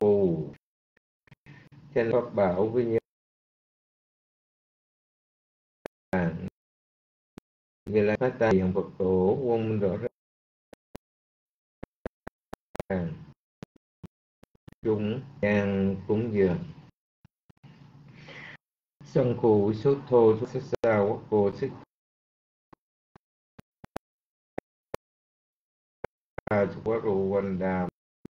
phù trên pháp bảo với như Như Lai phát tài hiện Phật tổ quân minh rõ ràng chúng đang cúng dường sân khù sốt thô sốt sao quốc cô sức quá rù quanh đàm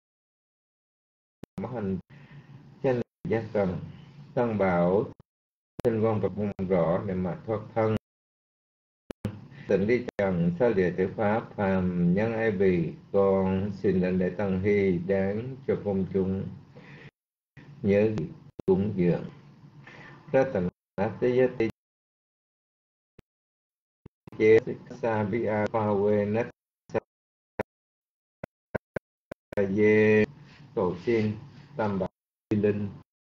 mất hình trên giác cần tăng bảo trên con Phật môn rõ để mà thoát thân tịnh đi trần xa lìa tử pháp phàm nhân ai bì con xin lệnh để tăng hy đáng cho công chúng nhớ cúng dường ra tận tế giá tế chế sa bia pha quê nách sa dê cầu xin tam bảo linh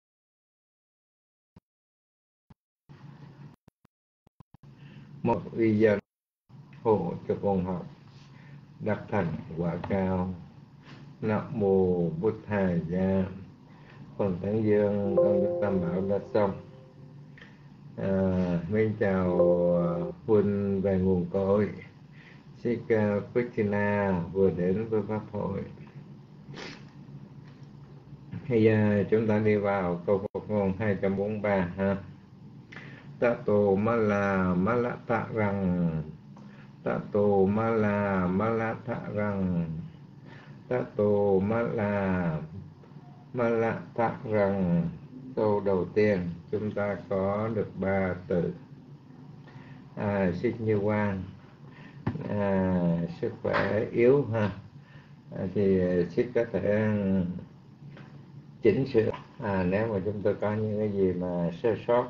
một uy dân hộ cho con học đắc thành quả cao. Nam mô Bụt Thầy Gia. Phần tán dương con Đức Tam Bảo đã xong. Mến chào huynh về nguồn cội Sika Christina vừa đến với pháp hội. Bây giờ chúng ta đi vào câu Phật ngôn 243 ha. Tato mala tạ rằng, tato mala tạ rằng, tato mala tạ rằng. Câu đầu tiên chúng ta có được 3 từ. Xích Như Quang, sức khỏe yếu ha, thì Xích có thể chỉnh sửa nếu mà chúng tôi có những cái gì mà sơ sót.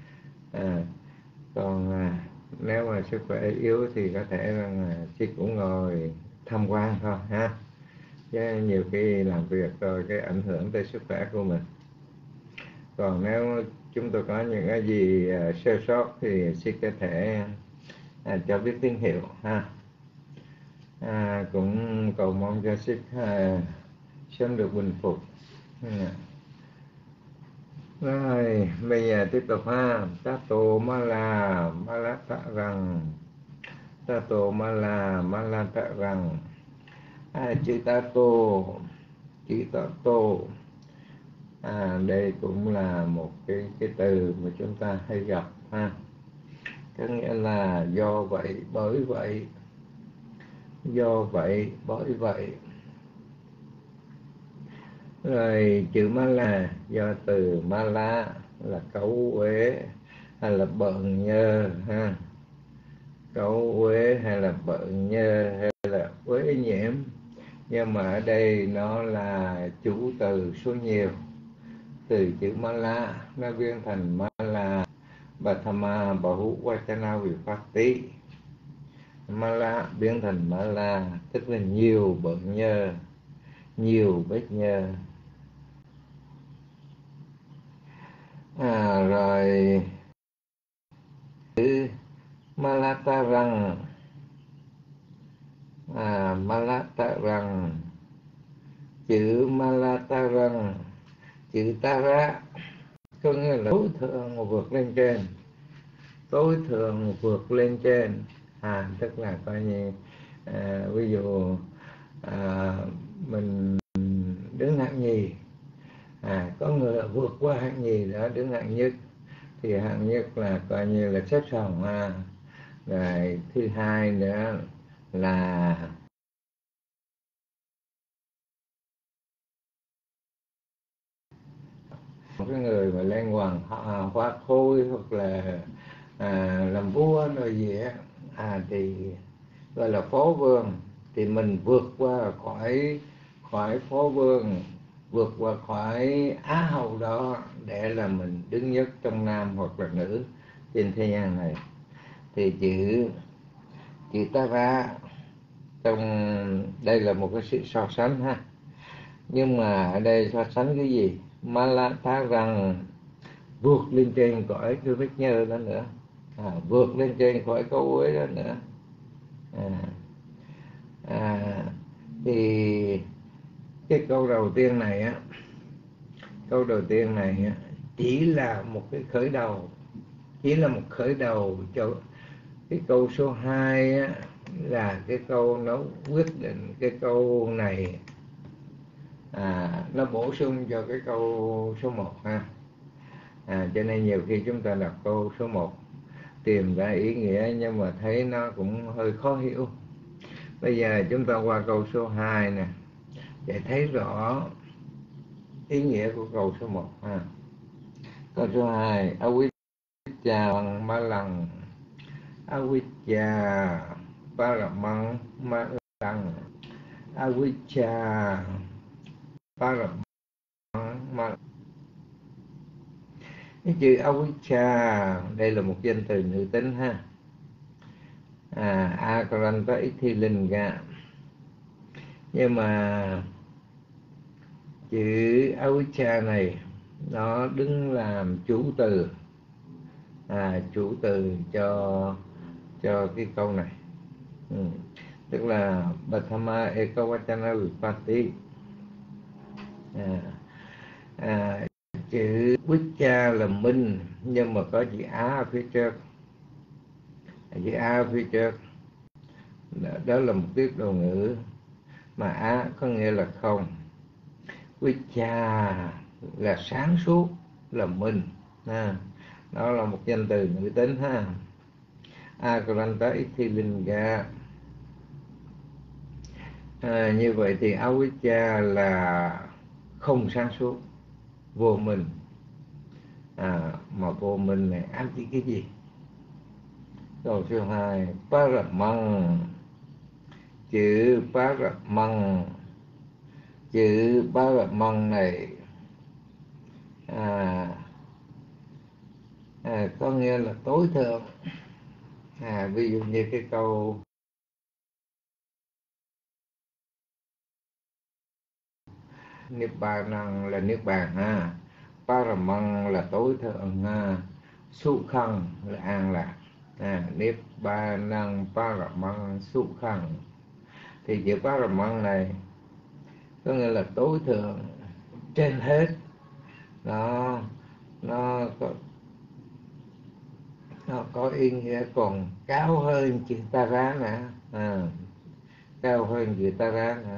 Còn nếu mà sức khỏe yếu thì có thể rằng Xích cũng ngồi tham quan thôi ha, chứ nhiều khi làm việc rồi cái ảnh hưởng tới sức khỏe của mình. Còn nếu chúng tôi có những cái gì sơ sót thì Xích có thể cho biết tín hiệu ha. Cũng cầu mong cho Xích sớm được bình phục. Rồi bây giờ tiếp tục ha. Tato mala tạ rằng, tato mala tạ rằng. Chữ tato đây cũng là một cái từ mà chúng ta hay gặp ha, có nghĩa là do vậy bởi vậy, do vậy bởi vậy. Rồi chữ mala do từ mala là cấu uế hay là bợn nhơ ha, cấu uế hay là bợn nhơ hay là uế nhiễm, nhưng mà ở đây nó là chủ từ số nhiều. Từ chữ mala nó biến thành mala Bhattama Bahu Vachana Vipatti. Mala biến thành mala tức là nhiều bợn nhơ, nhiều vết nhơ. Rồi chữ malata rằng, malata rằng, chữ malata rằng, chữ tara có nghĩa là tối thượng vượt lên trên, tối thượng vượt lên trên. Tức là coi như ví dụ mình đứng hạng nhì, có người vượt qua hạng nhì đó đứng hạng nhất, thì hạng nhất là coi như là xếp sòng. Rồi thứ hai nữa là một cái người mà lên hoàng hoa khôi hoặc là làm vua rồi gì thì gọi là phó vương. Thì mình vượt qua khỏi phó vương, vượt qua khỏi á hầu đó để là mình đứng nhất trong nam hoặc là nữ trên thế gian này. Thì chữ Tara trong đây là một cái sự so sánh ha, nhưng mà ở đây so sánh cái gì? Malata rằng vượt lên trên cõi cái vết nhơ đó nữa, vượt lên trên khỏi câu uế đó nữa. Thì cái câu đầu tiên này câu đầu tiên này chỉ là một cái khởi đầu, chỉ là một khởi đầu cho cái câu số 2 á, là cái câu nó quyết định cái câu này, nó bổ sung cho cái câu số 1 ha. Cho nên nhiều khi chúng ta đọc câu số 1 tìm ra ý nghĩa nhưng mà thấy nó cũng hơi khó hiểu. Bây giờ chúng ta qua câu số 2 nè, để thấy rõ ý nghĩa của câu số 1 ha. Câu số 2: Avijja bằng ma lằng, Avijja paramang ma lằng, Avijja paramang ma. Cái chữ Avijja đây là một danh từ nữ tính ha. Akaranta Ithilinga. Nhưng mà chữ Avijja này nó đứng làm chủ từ, chủ từ cho cái câu này. Tức là Bhatama Ekavachana Vipatti. Chữ Vijja là minh nhưng mà có chữ á ở phía trước. Chữ á ở phía trước đó là một tiết đồ ngữ mà á có nghĩa là không. Vijja là sáng suốt, là minh. Đó là một danh từ nữ tính ha. Akaranta Ithilinga. Như vậy thì Avijja là không sáng suốt, vô minh. Mà vô minh này ám chỉ cái gì? Câu số 2: Paramang. Chữ Paramang, chữ Paramang này có nghĩa là tối thượng. Ví dụ như cái câu Nibbana là niết bàn ha, Paramang là tối thượng ha, Sukhang là an lạc. Nibbana Paramang Sukhang. Thì chữ Paramang này có nghĩa là tối thượng, trên hết. Nó có ý nghĩa còn cao hơn chữ Tara nữa, cao hơn chữ Tara nữa.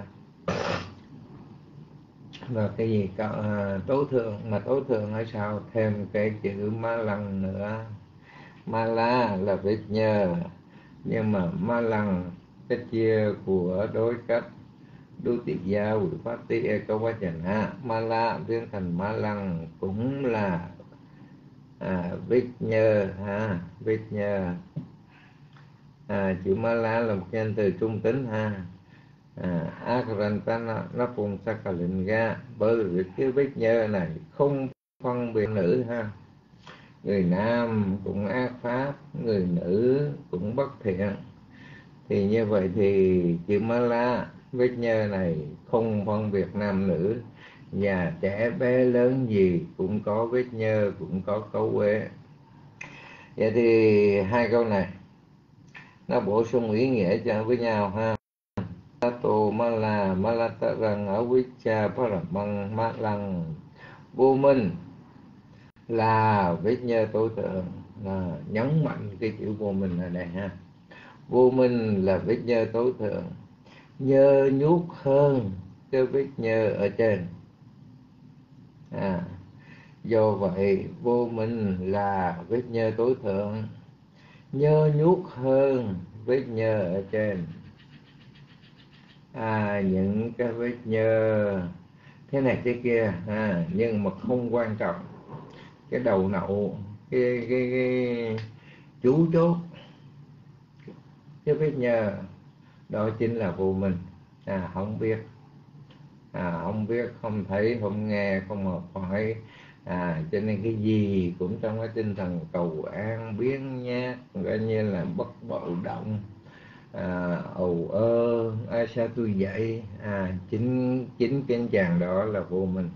Và cái gì tối thượng, mà tối thượng ở sau thêm cái chữ ma lăng nữa. Ma la là vết nhờ, nhưng mà ma lăng cái chia của đối cách đô tiệt gia của phát ti ekavachana. Ma la biến thành ma lăng cũng là vết nhờ ha, vết nhờ. Chữ ma la là một danh từ trung tính ha. Akaranta nó phun Sakalinga, bởi vì cái vết nhơ này không phân biệt nữ ha. Người nam cũng ác pháp, người nữ cũng bất thiện. Thì như vậy thì chữ ma la, vết nhơ này không phân biệt nam nữ, già trẻ bé lớn gì cũng có vết nhơ, cũng có cấu uế. Vậy thì hai câu này nó bổ sung ý nghĩa cho với nhau ha. Tato mala malatarang avijja paramang malang. Vô minh là vết nhơ tối thượng, nhấn mạnh cái chữ vô minh ở đây ha. Vô minh là vết nhơ tối thượng, nhơ nhuốc hơn cái vết nhơ ở trên. Do vậy vô minh là vết nhơ tối thượng, nhơ nhuốc hơn vết nhơ ở trên. Những cái vết nhơ thế này thế kia nhưng mà không quan trọng. Cái đầu nậu, cái chủ chốt cái vết nhơ đó chính là vô minh. Không biết, không biết, không thấy, không nghe, không học hỏi. Cho nên cái gì cũng trong cái tinh thần cầu an, biến nhát, coi như là bất bạo động, ầu ơ, ai sao tôi vậy. Chính cái chàng đó là vô minh.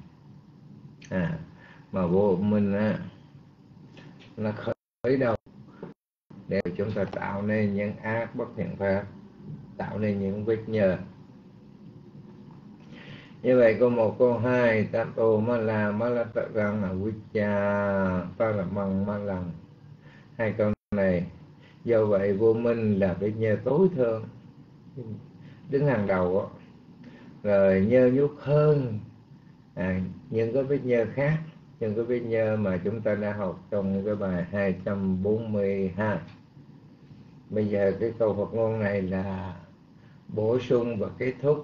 Mà vô minh nó khởi đầu để chúng ta tạo nên những ác bất thiện pháp, tạo nên những vết nhơ. Như vậy câu 1, câu 2, tato ma la tạ răng avijja paramang ma lăng. Hai câu này, do vậy vô minh là cái nhơ tối thượng, đứng hàng đầu đó. Rồi nhơ nhút hơn những cái vết nhơ khác, những cái vết nhơ mà chúng ta đã học trong cái bài 242. Bây giờ cái câu Phật ngôn này là bổ sung và kết thúc.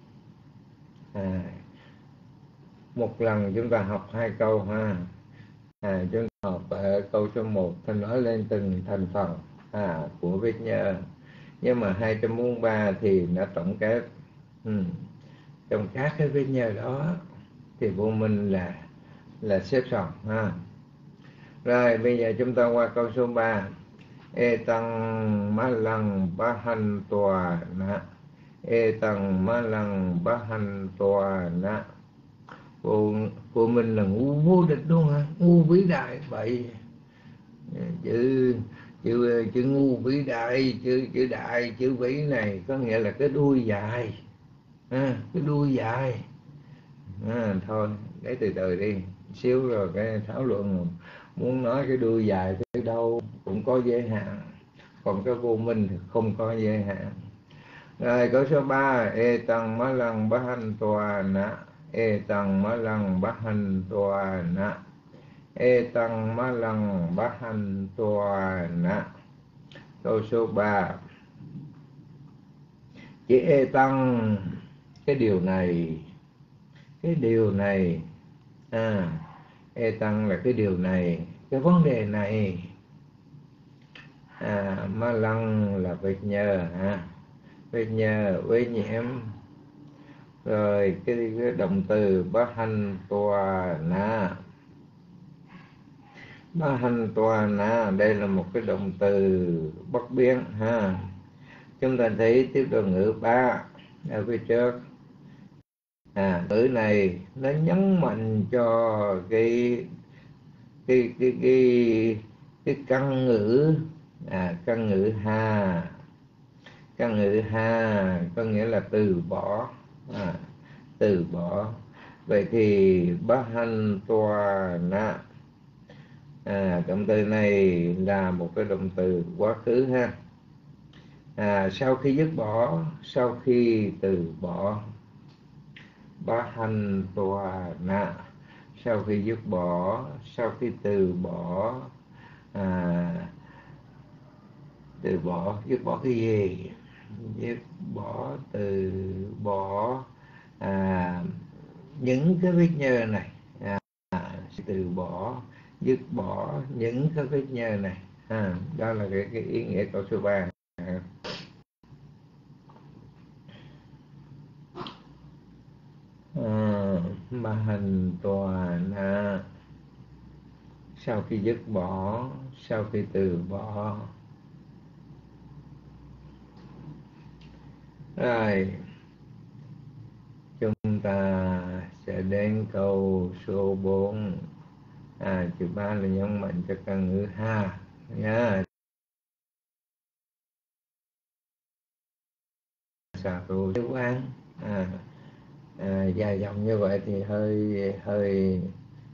Một lần chúng ta học hai câu ha. Chúng ta học ở câu số 1 ta nói lên từng thành phần của vết nhơ, nhưng mà 243 thì nó tổng kết. Trong các cái vết nhơ đó thì vô minh là xếp xong ha. Rồi bây giờ chúng ta qua câu số 3. E tăng ma lăng ba hành tòa na. E tăng ma lăng ba hành tòa na. Vô minh là ngu vô địch luôn hả? Ngu vĩ đại vậy. Chữ ngu vĩ đại, chữ đại, chữ vĩ này có nghĩa là cái đuôi dài. Cái đuôi dài. Thôi để từ từ đi xíu rồi cái thảo luận. Muốn nói cái đuôi dài tới đâu cũng có giới hạn, còn cái vô minh thì không có giới hạn. Rồi câu số 3. E tăng má lăng bá hành tòa na. E tăng má lăng bá hành tòa na. E tăng má lăng bá hành tòa na. Câu số 3. Chữ e tăng, cái điều này, cái điều này. E tăng là cái điều này, cái vấn đề này. Ma lăng là vết nhơ vết nhơ, vết nhiễm. Rồi cái động từ bá hành tòa na. Bá hành tòa na đây là một cái động từ bất biến ha. Chúng ta thấy tiếp đầu ngữ ba ở phía trước. Ngữ này nó nhấn mạnh cho cái căn ngữ, căn ngữ ha. Căn ngữ ha có nghĩa là từ bỏ, từ bỏ. Vậy thì bá hành tòa na, động từ này là một cái động từ quá khứ ha. Sau khi dứt bỏ, sau khi từ bỏ. Bá hành tòa na, sau khi dứt bỏ, sau khi từ bỏ. Từ bỏ, dứt bỏ cái gì? Dứt bỏ, từ bỏ những cái vết nhơ này. Từ bỏ, dứt bỏ những cái vết nhơ này. Đó là cái ý nghĩa câu số 3. Ma hành tòa na, sau khi dứt bỏ, sau khi từ bỏ. Rồi chúng ta sẽ đến câu số 4. Chữ 3 là nhấn mạnh cho căn ngữ ha nha. Xà rù chú án. Dài dòng như vậy thì hơi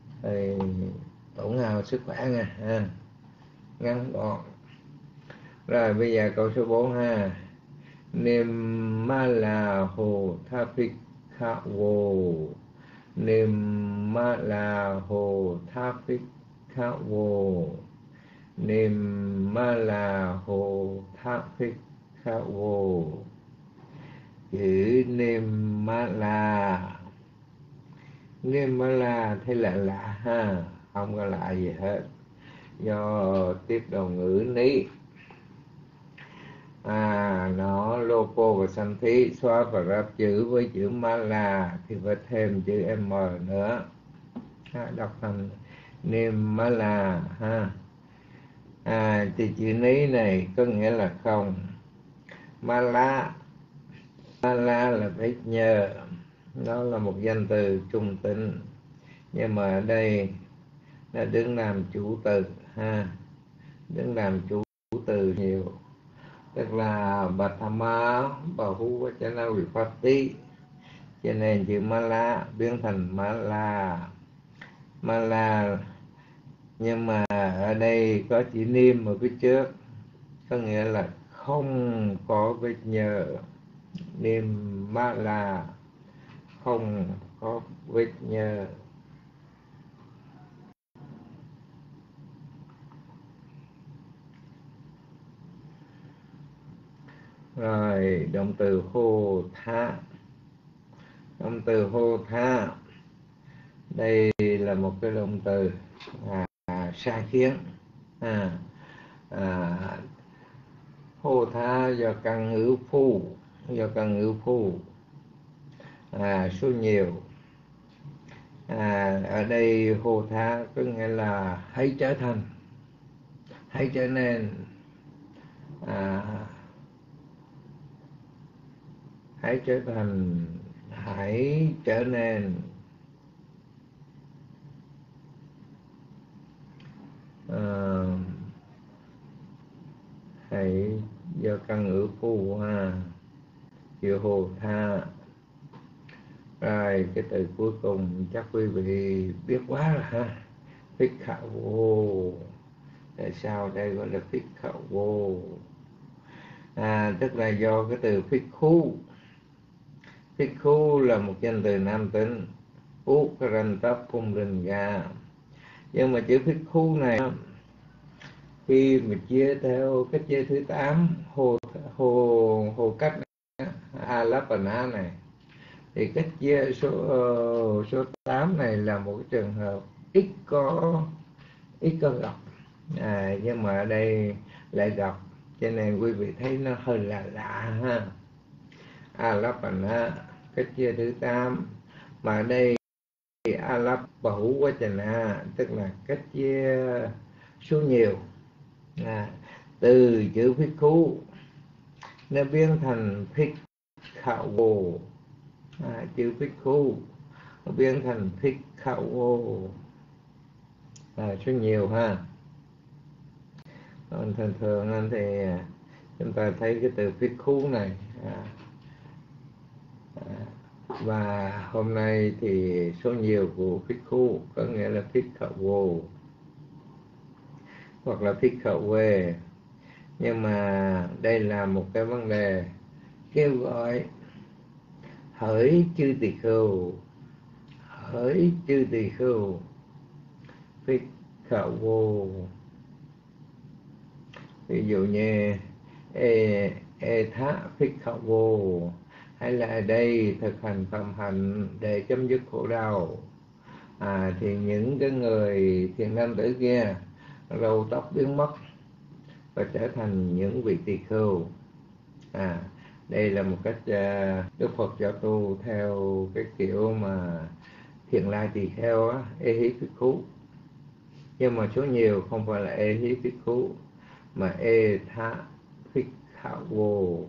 tổn hao sức khỏe nha. Ngắn gọn. Rồi bây giờ câu số 4 ha. Niệm ma la hồ tha phích kha vô. Niệm ma la hồ tha phích kha vô. Niệm ma la hồ tha phích kha vô. Chữ niệm ma la thấy là lạ ha, không có lạ gì hết, do tiếp đầu ngữ ní. Nó logo và sanh thí xóa và ráp chữ với chữ ma la thì phải thêm chữ m nữa, đọc thành niệm ma la ha. Thì chữ ní này có nghĩa là không. Ma la là vết nhơ, nó là một danh từ trung tính, nhưng mà ở đây nó đứng làm chủ từ ha, đứng làm chủ từ nhiều, tức là Bhatthama Bahuvachana Vipatti. cho nên chữ ma la biến thành ma la. Ma la, nhưng mà ở đây có chữ niêm ở phía trước, có nghĩa là không có vết nhơ. Niêm ma la, không có vết nhơ. Rồi động từ hô tha. Động từ hô tha đây là một cái động từ sai khiến. Hô tha do căn ngữ phu, số nhiều. Ở đây hô tha có nghĩa là hãy trở thành, hãy trở nên, hãy trở thành, hãy trở nên. Hãy do căn ngữ phu chữ hồ tha. Rồi cái từ cuối cùng chắc quý vị biết quá rồi ha, phích khảo vô. Tại sao đây gọi là phích khảo vô? Tức là do cái từ phích khu. Phích khu là một danh từ nam tính, Ukarantapumringa. Nhưng mà chữ phích khu này khi mà chia theo cách chia thứ 8 hồ cách Alapana này, thì cách chia số 8 này là một cái trường hợp ít có gặp, nhưng mà ở đây lại gặp, cho nên quý vị thấy nó hơi là lạ ha. Alapana cách chia thứ 8, mà ở đây Alap Bahu Vachana tức là cách chia số nhiều. Từ chữ phích khu nó biến thành phích khảo vô. Chữ phích khu nó biến thành phích khảo vô, số nhiều ha. Còn thường thường thì chúng ta thấy cái từ phích khu này, và hôm nay thì số nhiều của phích khu có nghĩa là phích khảo vô hoặc là phích khảo về. Nhưng mà đây là một cái vấn đề kêu gọi hỡi chư tỳ khưu, hỡi chư tỳ khưu, phích khảo vô. Ví dụ như thá phích khảo vô, hay là ở đây thực hành phạm hạnh để chấm dứt khổ đau. Thì những cái người thiện nam tử kia râu tóc biến mất và trở thành những vị tỳ khưu. Đây là một cách Đức Phật giáo tu theo cái kiểu mà thiện lai tỳ kheo á, ê hí phích khú. Nhưng mà số nhiều không phải là ê hí phích khú, mà ê tha phích khảo vô.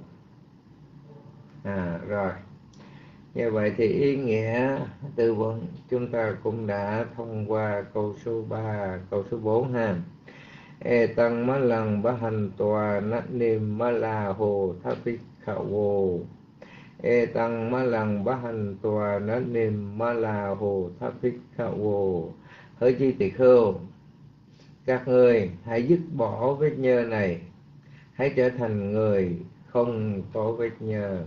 Rồi như vậy thì ý nghĩa từ vựng chúng ta cũng đã thông qua câu số 3, câu số 4 ha. E tăng má lần bá hành tòa nát niêm má la hồ thá phích khảo vô. E tăng má lần bá hành tòa nát niêm má la hồ thá phích khảo vô. Hỡi chư tỳ khưu, các ngươi hãy dứt bỏ vết nhơ này, hãy trở thành người không có vết nhơ.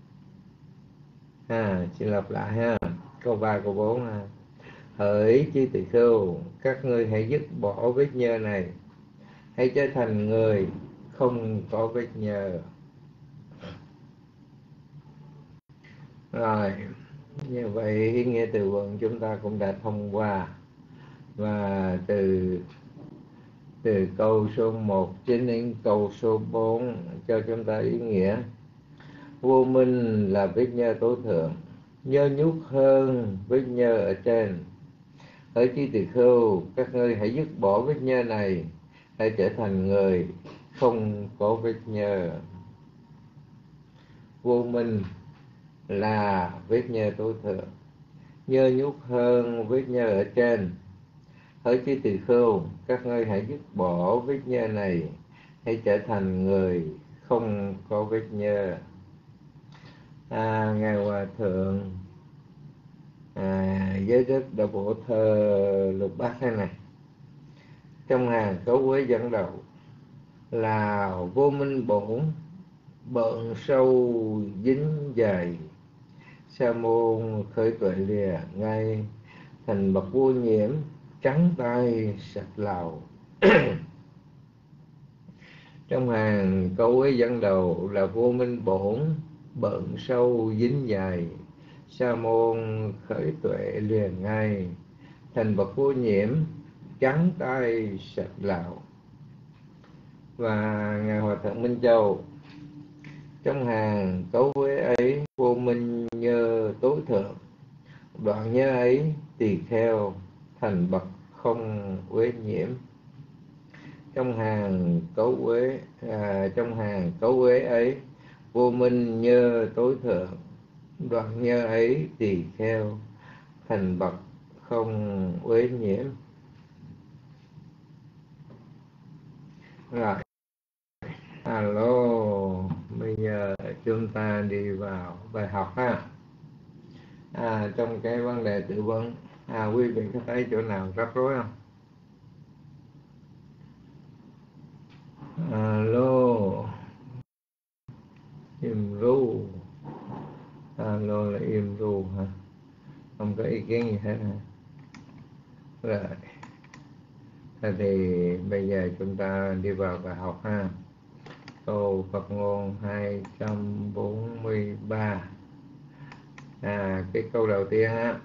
Xin lặp lại ha, câu 3, câu 4 ha. Hỡi chư tỳ khưu, các ngươi hãy dứt bỏ vết nhơ này, hãy trở thành người không có vết nhơ. Rồi như vậy ý nghĩa từ vựng chúng ta cũng đã thông qua, và từ câu số 1 đến câu số 4 cho chúng ta ý nghĩa. Vô minh là vết nhơ tối thượng, nhơ nhút hơn vết nhơ ở trên. Hỡi chư tỳ khưu, các ngươi hãy dứt bỏ vết nhơ này, hãy trở thành người không có vết nhơ. Vô minh là vết nhơ tối thượng, nhơ nhút hơn vết nhơ ở trên. Hỡi chư tỳ khưu, các ngươi hãy dứt bỏ vết nhơ này, hãy trở thành người không có vết nhơ. Ngài Hòa Thượng Giới đức đã bổ thơ lục bát thế này: trong hàng cấu quế dẫn đầu là vô minh bổn, bận sâu dính dày, sa môn khởi tuệ lìa ngay, thành bậc vô nhiễm, trắng tay sạch lào. Trong hàng câu ấy dẫn đầu là vô minh bổn, bận sâu dính dài, sa môn khởi tuệ liền ngay, thành bậc vô nhiễm, trắng tay sạch lào. Và ngài Hòa Thượng Minh Châu: trong hàng cấu quế ấy, vô minh nhơ tối thượng, đoạn nhớ ấy tỳ kheo, thành bậc không uế nhiễm. Trong hàng cấu quế ấy, vô minh nhơ tối thượng, đoạn nhơ ấy tỳ kheo, thành bậc không uế nhiễm. Rồi, alo, bây giờ chúng ta đi vào bài học ha. Trong cái vấn đề tự vấn, quý vị có thấy chỗ nào rắc rối không? Alo, im ru. Alo là im ru hả? Không có ý kiến gì hết hả? Rồi, thế thì bây giờ chúng ta đi vào bài học ha. Câu Phật ngôn 243. Cái câu đầu tiên á: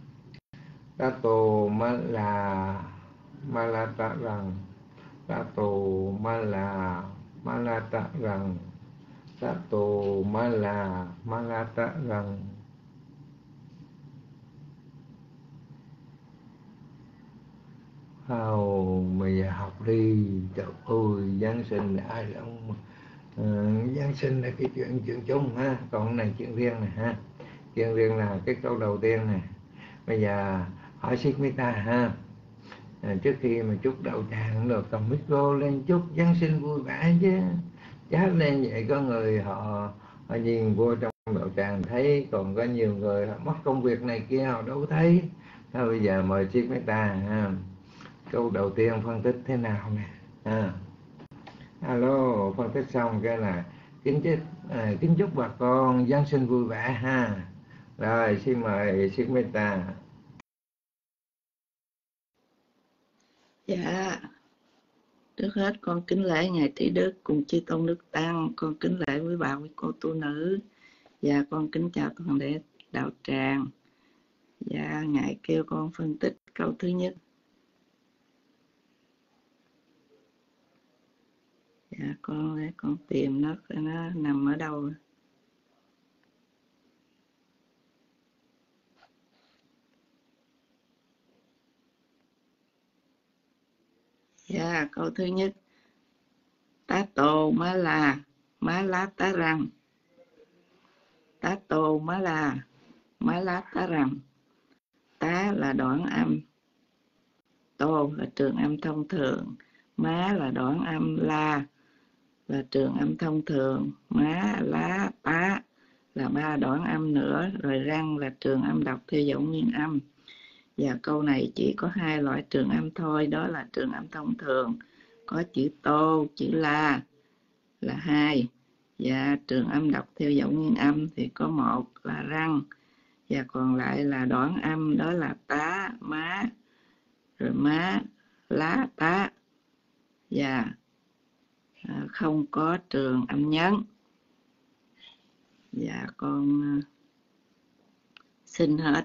Tato ma la ta rằng, Tato ma la ta rằng, Tato ma la ta rằng. Bây giờ học đi. Trời ơi, Giáng sinh là ai là ông? Giáng sinh là cái chuyện chung ha, còn cái này chuyện riêng này ha. Chuyện riêng là cái câu đầu tiên này. Bây giờ hỏi Sít Mita ha. Trước khi mà chúc đậu tràng được cầm micro lên chúc Giáng sinh vui vẻ chứ. Chát lên vậy có người họ nhìn vô trong đậu tràng thấy, còn có nhiều người họ mất công việc này kia họ đâu thấy. Thôi bây giờ mời Sít Mita ha. Câu đầu tiên phân tích thế nào nè? Alo, phân tích xong cái là kính chúc bà con Giáng sinh vui vẻ ha. Rồi, xin mời Sít Mita. Dạ, trước hết con kính lễ ngài Trí Đức cùng chư tôn đức tăng, con kính lễ quý bà quý cô tu nữ, và con kính chào toàn thể đạo tràng. Dạ, ngài kêu con phân tích câu thứ nhất. Dạ, con tìm nó nằm ở đâu. Dạ, câu thứ nhất: tá tô má lá tá răng. Tá tô má lá tá răng. Tá là đoạn âm, tô là trường âm thông thường, má là đoạn âm, la là trường âm thông thường, má, lá, tá là ba đoạn âm nữa, rồi răng là trường âm đọc theo dấu nguyên âm. Và câu này chỉ có hai loại trường âm thôi, đó là trường âm thông thường, có chữ tô, chữ la là hai, và trường âm đọc theo dấu nguyên âm thì có một là răng, và còn lại là đoạn âm, đó là tá, má, rồi má, lá, tá, và không có trường âm nhấn. Dạ con xin hết.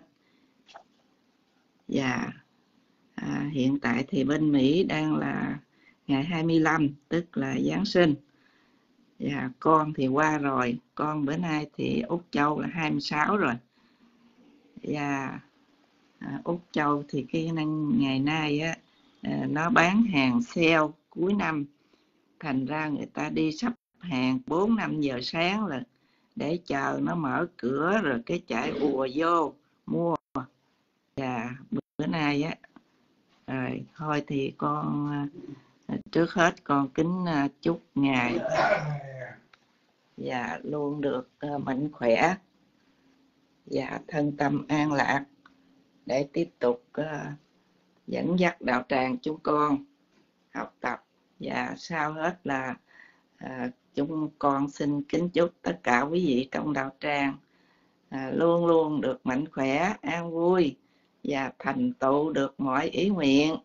Dạ hiện tại thì bên Mỹ đang là ngày 25, tức là Giáng sinh. Dạ con thì qua rồi, con bữa nay thì Úc Châu là 26 rồi. Dạ Úc Châu thì cái ngày nay á, nó bán hàng sale cuối năm, thành ra người ta đi sắp hàng 4-5 giờ sáng là để chờ nó mở cửa rồi cái chạy ùa vô mua. Và bữa nay á, rồi thôi thì con trước hết con kính chúc ngài và luôn được mạnh khỏe và thân tâm an lạc, để tiếp tục dẫn dắt đạo tràng chúng con học tập. Và sau hết là chúng con xin kính chúc tất cả quý vị trong đạo tràng luôn luôn được mạnh khỏe, an vui và thành tựu được mọi ý nguyện.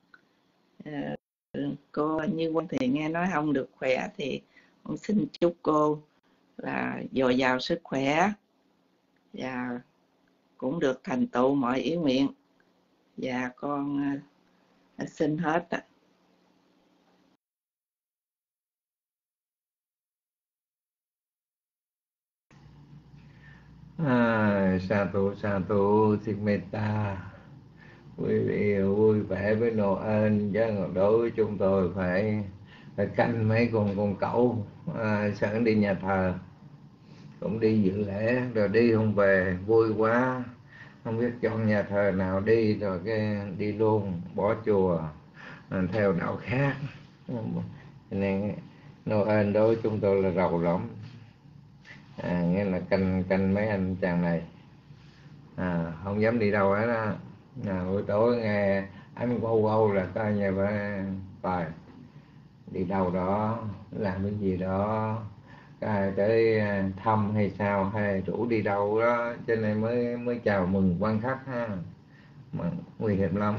Cô Như Quân thì nghe nói không được khỏe thì con xin chúc cô là dồi dào sức khỏe và cũng được thành tựu mọi ý nguyện. Và con xin hết ạ. Sa thụ xin metta. Quý vị vui vẻ với Noel, chứ đối với chúng tôi phải canh mấy con cẩu. Sẵn đi nhà thờ cũng đi dự lễ rồi đi không về, vui quá không biết chọn nhà thờ nào đi, rồi cái đi luôn, bỏ chùa theo đạo khác. Nên Noel đối với chúng tôi là rầu lắm. Nghĩa là canh mấy anh chàng này không dám đi đâu hết á. Buổi tối nghe anh âu là coi như phải đi đâu đó làm cái gì đó, tới thăm hay sao, hay rủ đi đâu đó, cho nên mới chào mừng quan khách ha, mà nguy hiểm lắm.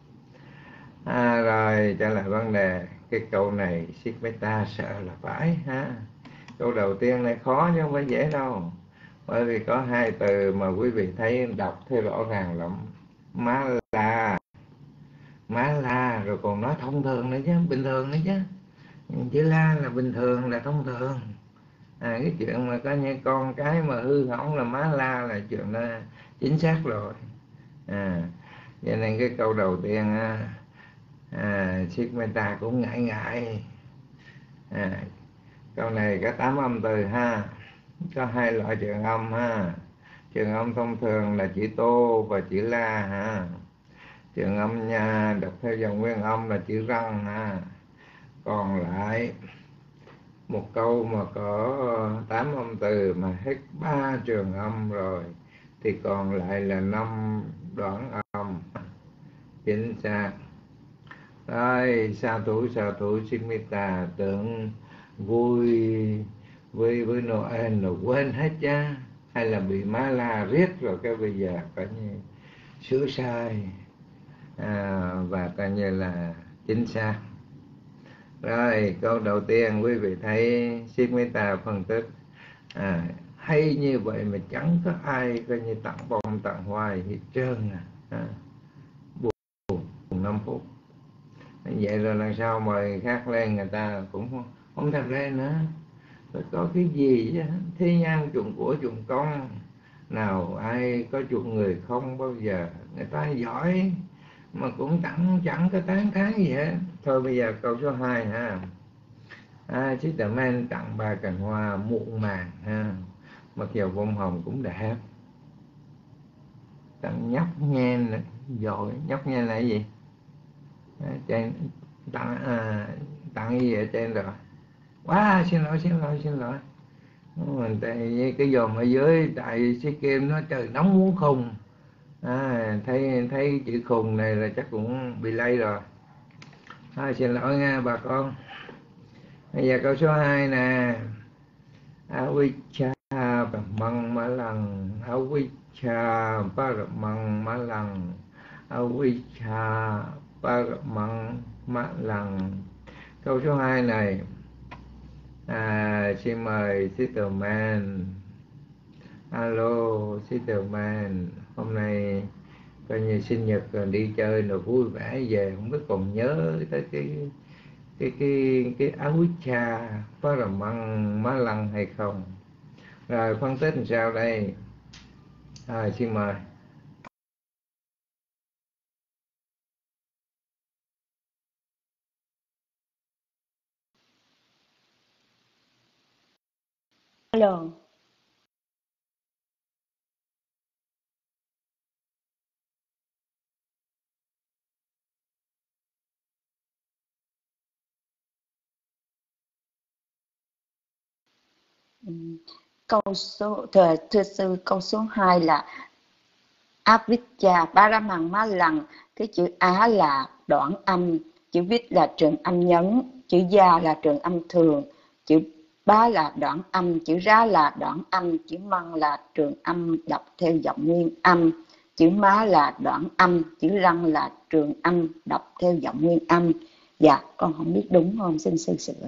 Rồi trở lại vấn đề, cái câu này Sít Meta sợ là phải ha. Câu đầu tiên này khó chứ không phải dễ đâu, bởi vì có hai từ mà quý vị thấy đọc thấy rõ ràng lắm. Má la rồi còn nói thông thường nữa chứ, bình thường nữa chứ. Chữ la là bình thường, là thông thường. Cái chuyện mà có như con cái mà hư hỏng là má la là chuyện đó chính xác rồi. Cho nên cái câu đầu tiên Sít Meta cũng ngại. Câu này có 8 âm từ ha, có hai loại trường âm ha. Trường âm thông thường là chữ tô và chữ la ha. Trường âm nha đọc theo dòng nguyên âm là chữ răng ha. Còn lại một câu mà có 8 âm từ mà hết 3 trường âm rồi thì còn lại là 5 đoạn âm. Chính xác. Rồi, sa thủ Simita tưởng vui với Noel rồi quên hết cha, hay là bị má la riết rồi cái bây giờ coi như sửa sai và coi như là chính xác. Rồi câu đầu tiên quý vị thấy Simita phân tích hay như vậy mà chẳng có ai coi như tặng bông tặng hoa hết trơn buồn 5 phút. Vậy rồi lần sau mời khác lên người ta cũng không thèm lên nữa. Phải có cái gì chứ, thế gian chuộng của chuộng công, nào ai có chuộng người không bao giờ. Người ta giỏi mà cũng chẳng có tán thán gì hết. Thôi bây giờ câu số 2 ha. Sister Man tặng 3 cành hoa muộn màng ha, mặc dù bông hồng cũng đẹp. Tặng nhóc nhen nữa, rồi nhóc nhen là cái gì? Trên tặng tặng gì ở trên rồi? Xin lỗi. Mình cái dòm ở dưới tại SEA Games nó trời nóng muốn khùng. Thấy chữ khùng này là chắc cũng bị lây rồi. Xin lỗi nha bà con. Bây giờ câu số 2 nè. Avicca Paramang Malang, Avicca Paramang Malang, Avicca Paramang Malang. Câu số 2 này xin mời Sister Man. Alo Sister Man, hôm nay coi như sinh nhật rồi, đi chơi rồi vui vẻ về không biết còn nhớ tới cái Avicca Paramang Malang hay không. Rồi phân tích làm sao đây? Xin mời. Alo. Câu số thưa sư, câu số 2 là Avijja Paramang Ma Lằng. Cái chữ Á là đoạn âm, chữ Vít là trường âm nhấn, chữ Gia là trường âm thường, chữ Ba là đoạn âm, chữ Ra là đoạn âm, chữ Măng là trường âm đọc theo giọng nguyên âm, chữ Má là đoạn âm, chữ Răng là trường âm đọc theo giọng nguyên âm. Dạ, con không biết đúng không, xin sư sửa.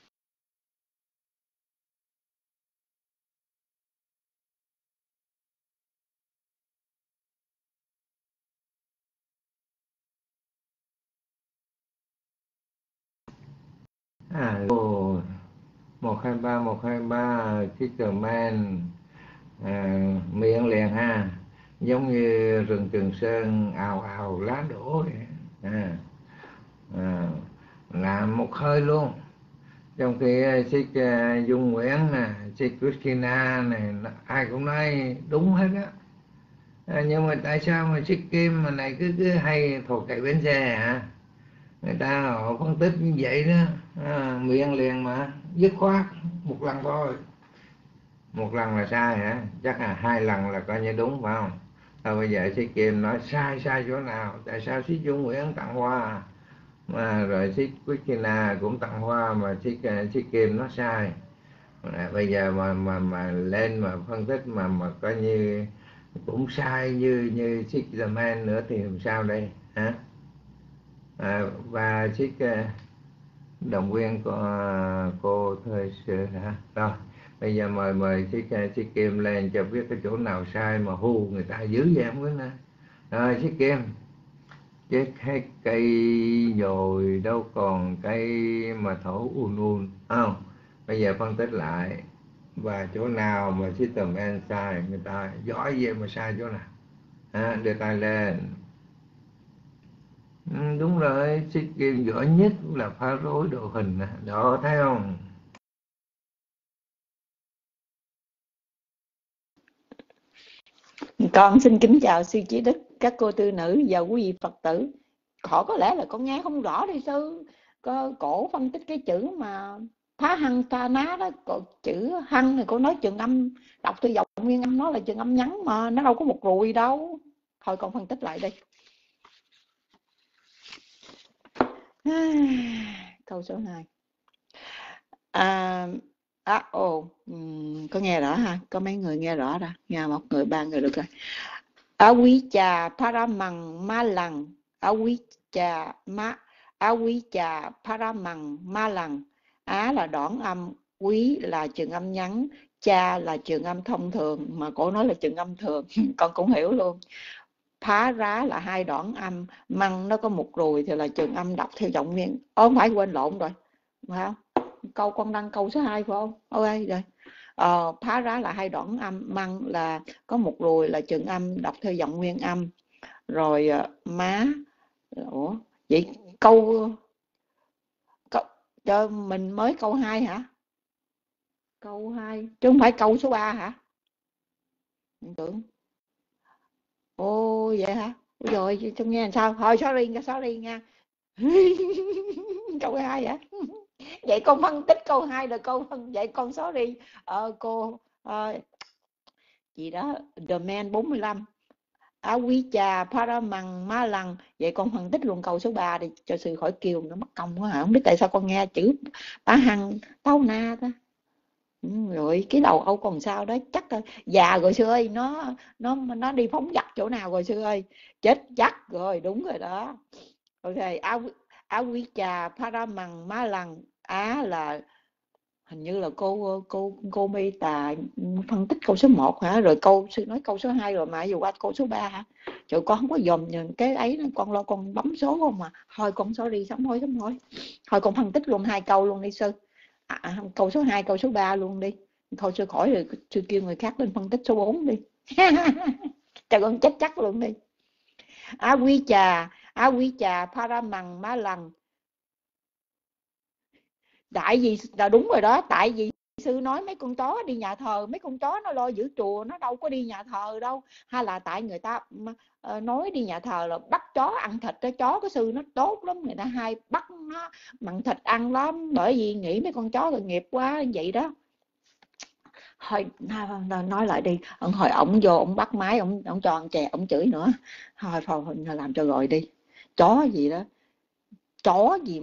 Alo 123 Chickerman, miệng liền ha, giống như rừng Trường Sơn ào ào lá đổ vậy. Làm một hơi luôn. Trong khi Sikh Dung Nguyễn nè, Sikh Christina này ai cũng nói đúng hết á. Nhưng mà tại sao mà Sikh Kim mà này cứ hay thuộc chạy bến xe hả? Người ta họ phân tích như vậy đó, miệng liền mà dứt khoát một lần thôi. Một lần là sai hả? Chắc là 2 lần là coi như đúng phải không? Thôi bây giờ Sikh Kim nói sai chỗ nào? Tại sao Sikh Dung Nguyễn tặng hoa mà rồi Sikh Christina cũng tặng hoa mà Sikh Kim nó sai? Bây giờ mà lên mà phân tích mà coi như cũng sai như Sikh the Man nữa thì làm sao đây hả? Và Sikh động viên cô thời sự hả? Rồi bây giờ mời Sikh Kim lên cho biết cái chỗ nào sai mà hù người ta dữ vậy không biết nè. Rồi Sikh Kim, chết hết cây rồi đâu còn cây mà thổ un không? Bây giờ phân tích lại và chỗ nào mà system en sai, người ta giỏi vậy mà sai chỗ nào? Đưa tay lên. Đúng rồi, Sikh Kim giỏi nhất là phá rối đồ hình đó, thấy không? Con xin kính chào sư Chí Đức, các cô tư nữ và quý vị Phật tử. Có lẽ là con nghe không rõ đi sư. Cổ phân tích cái chữ mà phá hăng ta ná đó, chữ hăng này cô nói trường âm đọc theo giọng nguyên âm, nó là trường âm nhắn mà nó đâu có một rùi đâu. Thôi con phân tích lại đi. Câu số 2. Có nghe rõ ha? Có mấy người nghe rõ rồi, nghe 1 người 3 người được rồi. Avijja Paramang Ma Lằng, Avijja Paramang Ma Lằng. Á là đoạn âm, quý là trường âm nhắn, cha là trường âm thông thường, mà cổ nói là trường âm thường con cũng hiểu luôn. Phá rá là 2 đoạn âm, măng nó có một rùi thì là trường âm đọc theo giọng nguyên. Không phải, quên lộn rồi, phải không? Câu con đăng câu số 2 phải không? Ok rồi. Phá rá là 2 đoạn âm, măng là có một rùi là trường âm đọc theo giọng nguyên âm. Rồi má. Ủa vậy câu cho mình mới câu 2 hả? Câu 2 chứ không phải câu số 3 hả? Mình tưởng. Ồ vậy hả? Rồi cho nghe làm sao? Thôi sorry nha. Câu 2 hả? Vậy con phân tích câu 2 rồi vậy con sorry. Cô gì đó The Man 45. Avijja Paramang Ma Lằng. Vậy con phân tích luôn câu số 3 đi cho sư khỏi kêu nó mất công quá hả? Không biết tại sao con nghe chữ bá hằng tao na ta. Rồi cái đầu âu còn sao đó chắc già rồi sư ơi, nó đi phóng dật chỗ nào rồi sư ơi, chết chắc rồi, đúng rồi đó. Ok, Avijja Paramang Ma Lằng. Á là hình như là cô Mê Tà phân tích câu số 1 hả? Rồi sư nói câu số 2 rồi mà giờ qua câu số 3 hả? Trời, con không có dòm cái ấy, con lo con bấm số không mà. Thôi con sorry, sám hối. Thôi con phân tích luôn 2 câu luôn đi sư. Câu số 2, câu số 3 luôn đi. Thôi sư khỏi rồi, sư kêu người khác lên phân tích số 4 đi. Cho con chết chắc luôn đi. Avijja Paramang Ma Lằng. Tại vì là đúng rồi đó, tại vì sư nói mấy con chó đi nhà thờ, mấy con chó nó lo giữ chùa, nó đâu có đi nhà thờ đâu. Hay là tại người ta nói đi nhà thờ là bắt chó ăn thịt đó. Chó của sư nó tốt lắm, người ta hay bắt nó bằng thịt ăn lắm, bởi vì nghĩ mấy con chó tội nghiệp quá vậy đó. Thôi nói lại đi. Hồi ổng vô ổng bắt máy, ổng cho ăn chè, ổng chửi nữa. Thôi làm cho rồi đi. Chó gì đó, chó gì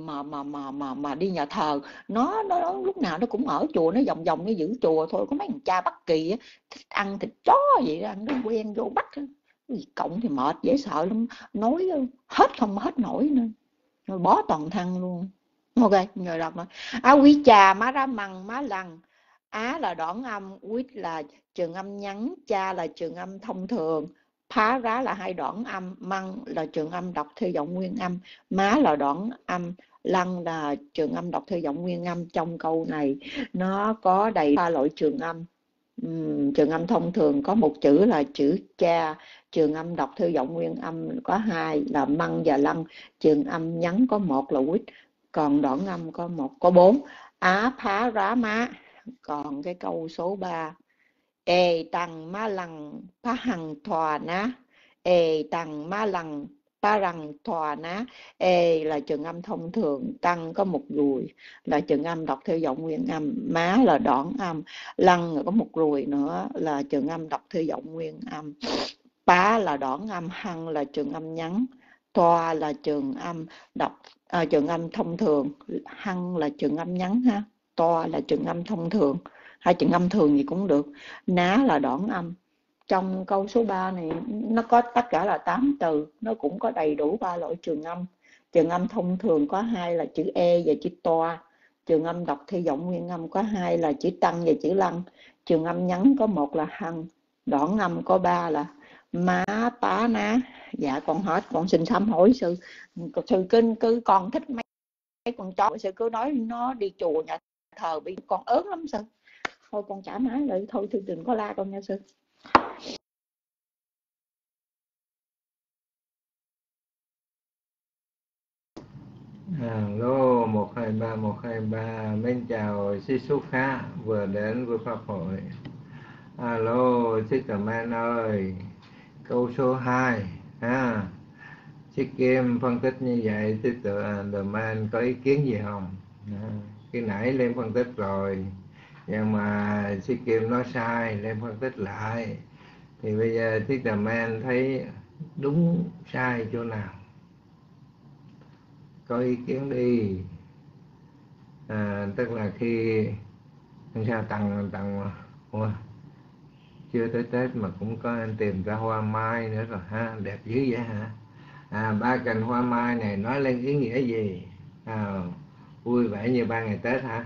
mà đi nhà thờ. Nó lúc nào nó cũng ở chùa, nó vòng vòng nó giữ chùa thôi. Có mấy thằng cha Bắc Kỳ á, thích ăn thịt chó vậy đó, ăn nó quen vô bắt á. Cộng thì mệt dễ sợ lắm, nói hết không hết nổi nữa, rồi bó toàn thân luôn. Ok, rồi đọc mà. Quý trà má ra mằng má lằng. Á là đoạn âm, quýt là trường âm ngắn, cha là trường âm thông thường, phá rá là hai đoạn âm, măng là trường âm đọc theo giọng nguyên âm, má là đoạn âm, lăng là trường âm đọc theo giọng nguyên âm. Trong câu này nó có đầy ba loại trường âm. Trường âm thông thường có một chữ là chữ cha, trường âm đọc theo giọng nguyên âm có hai là măng và lăng, trường âm ngắn có một là quýt, còn đoạn âm có bốn. Á phá rá má. Còn cái câu số 3, tăng má lăng phá hằng thòa ná. Tăng má lăng phá răng thòa ná. Là trường âm thông thường, tăng có một ruồi là trường âm đọc theo giọng nguyên âm, má là đoạn âm, lăng có một ruồi nữa là trường âm đọc theo giọng nguyên âm, pá là đoạn âm, hăng là trường âm ngắn, toa là trường âm trường âm thông thường, hăng là trường âm ngắn ha, toa là trường âm thông thường, hai trường âm thường gì cũng được, ná là đoạn âm. Trong câu số 3 này nó có tất cả là 8 từ, nó cũng có đầy đủ ba loại trường âm. Trường âm thông thường có hai là chữ và chữ toa. Trường âm đọc theo giọng nguyên âm có hai là chữ tăng và chữ lăng. Trường âm ngắn có một là hăng. Đoạn âm có ba là má, pá, ná. Dạ con hết, con xin sám hối sư. Sư cứ con thích mấy con chó, sư cứ nói nó đi chùa nhà thờ bị con ớn lắm sư. Thôi con trả má lại thôi, sư đừng có la con nha sư. Alo 123 mến chào Shisuka vừa đến với pháp hội. Alo Sisterman ơi, câu số 2 ha. Chị Kim phân tích như vậy, Sister Anderman có ý kiến gì không? Khi nãy lên phân tích rồi, nhưng mà chị Kim nói sai, lên phân tích lại. Thì bây giờ Sisterman thấy đúng sai chỗ nào? Có ý kiến đi. Tức là khi sao tặng chưa tới Tết mà cũng có anh tìm ra hoa mai nữa rồi ha, đẹp dữ vậy hả? Ba cành hoa mai này nói lên ý nghĩa gì? Vui vẻ như ba ngày Tết hả?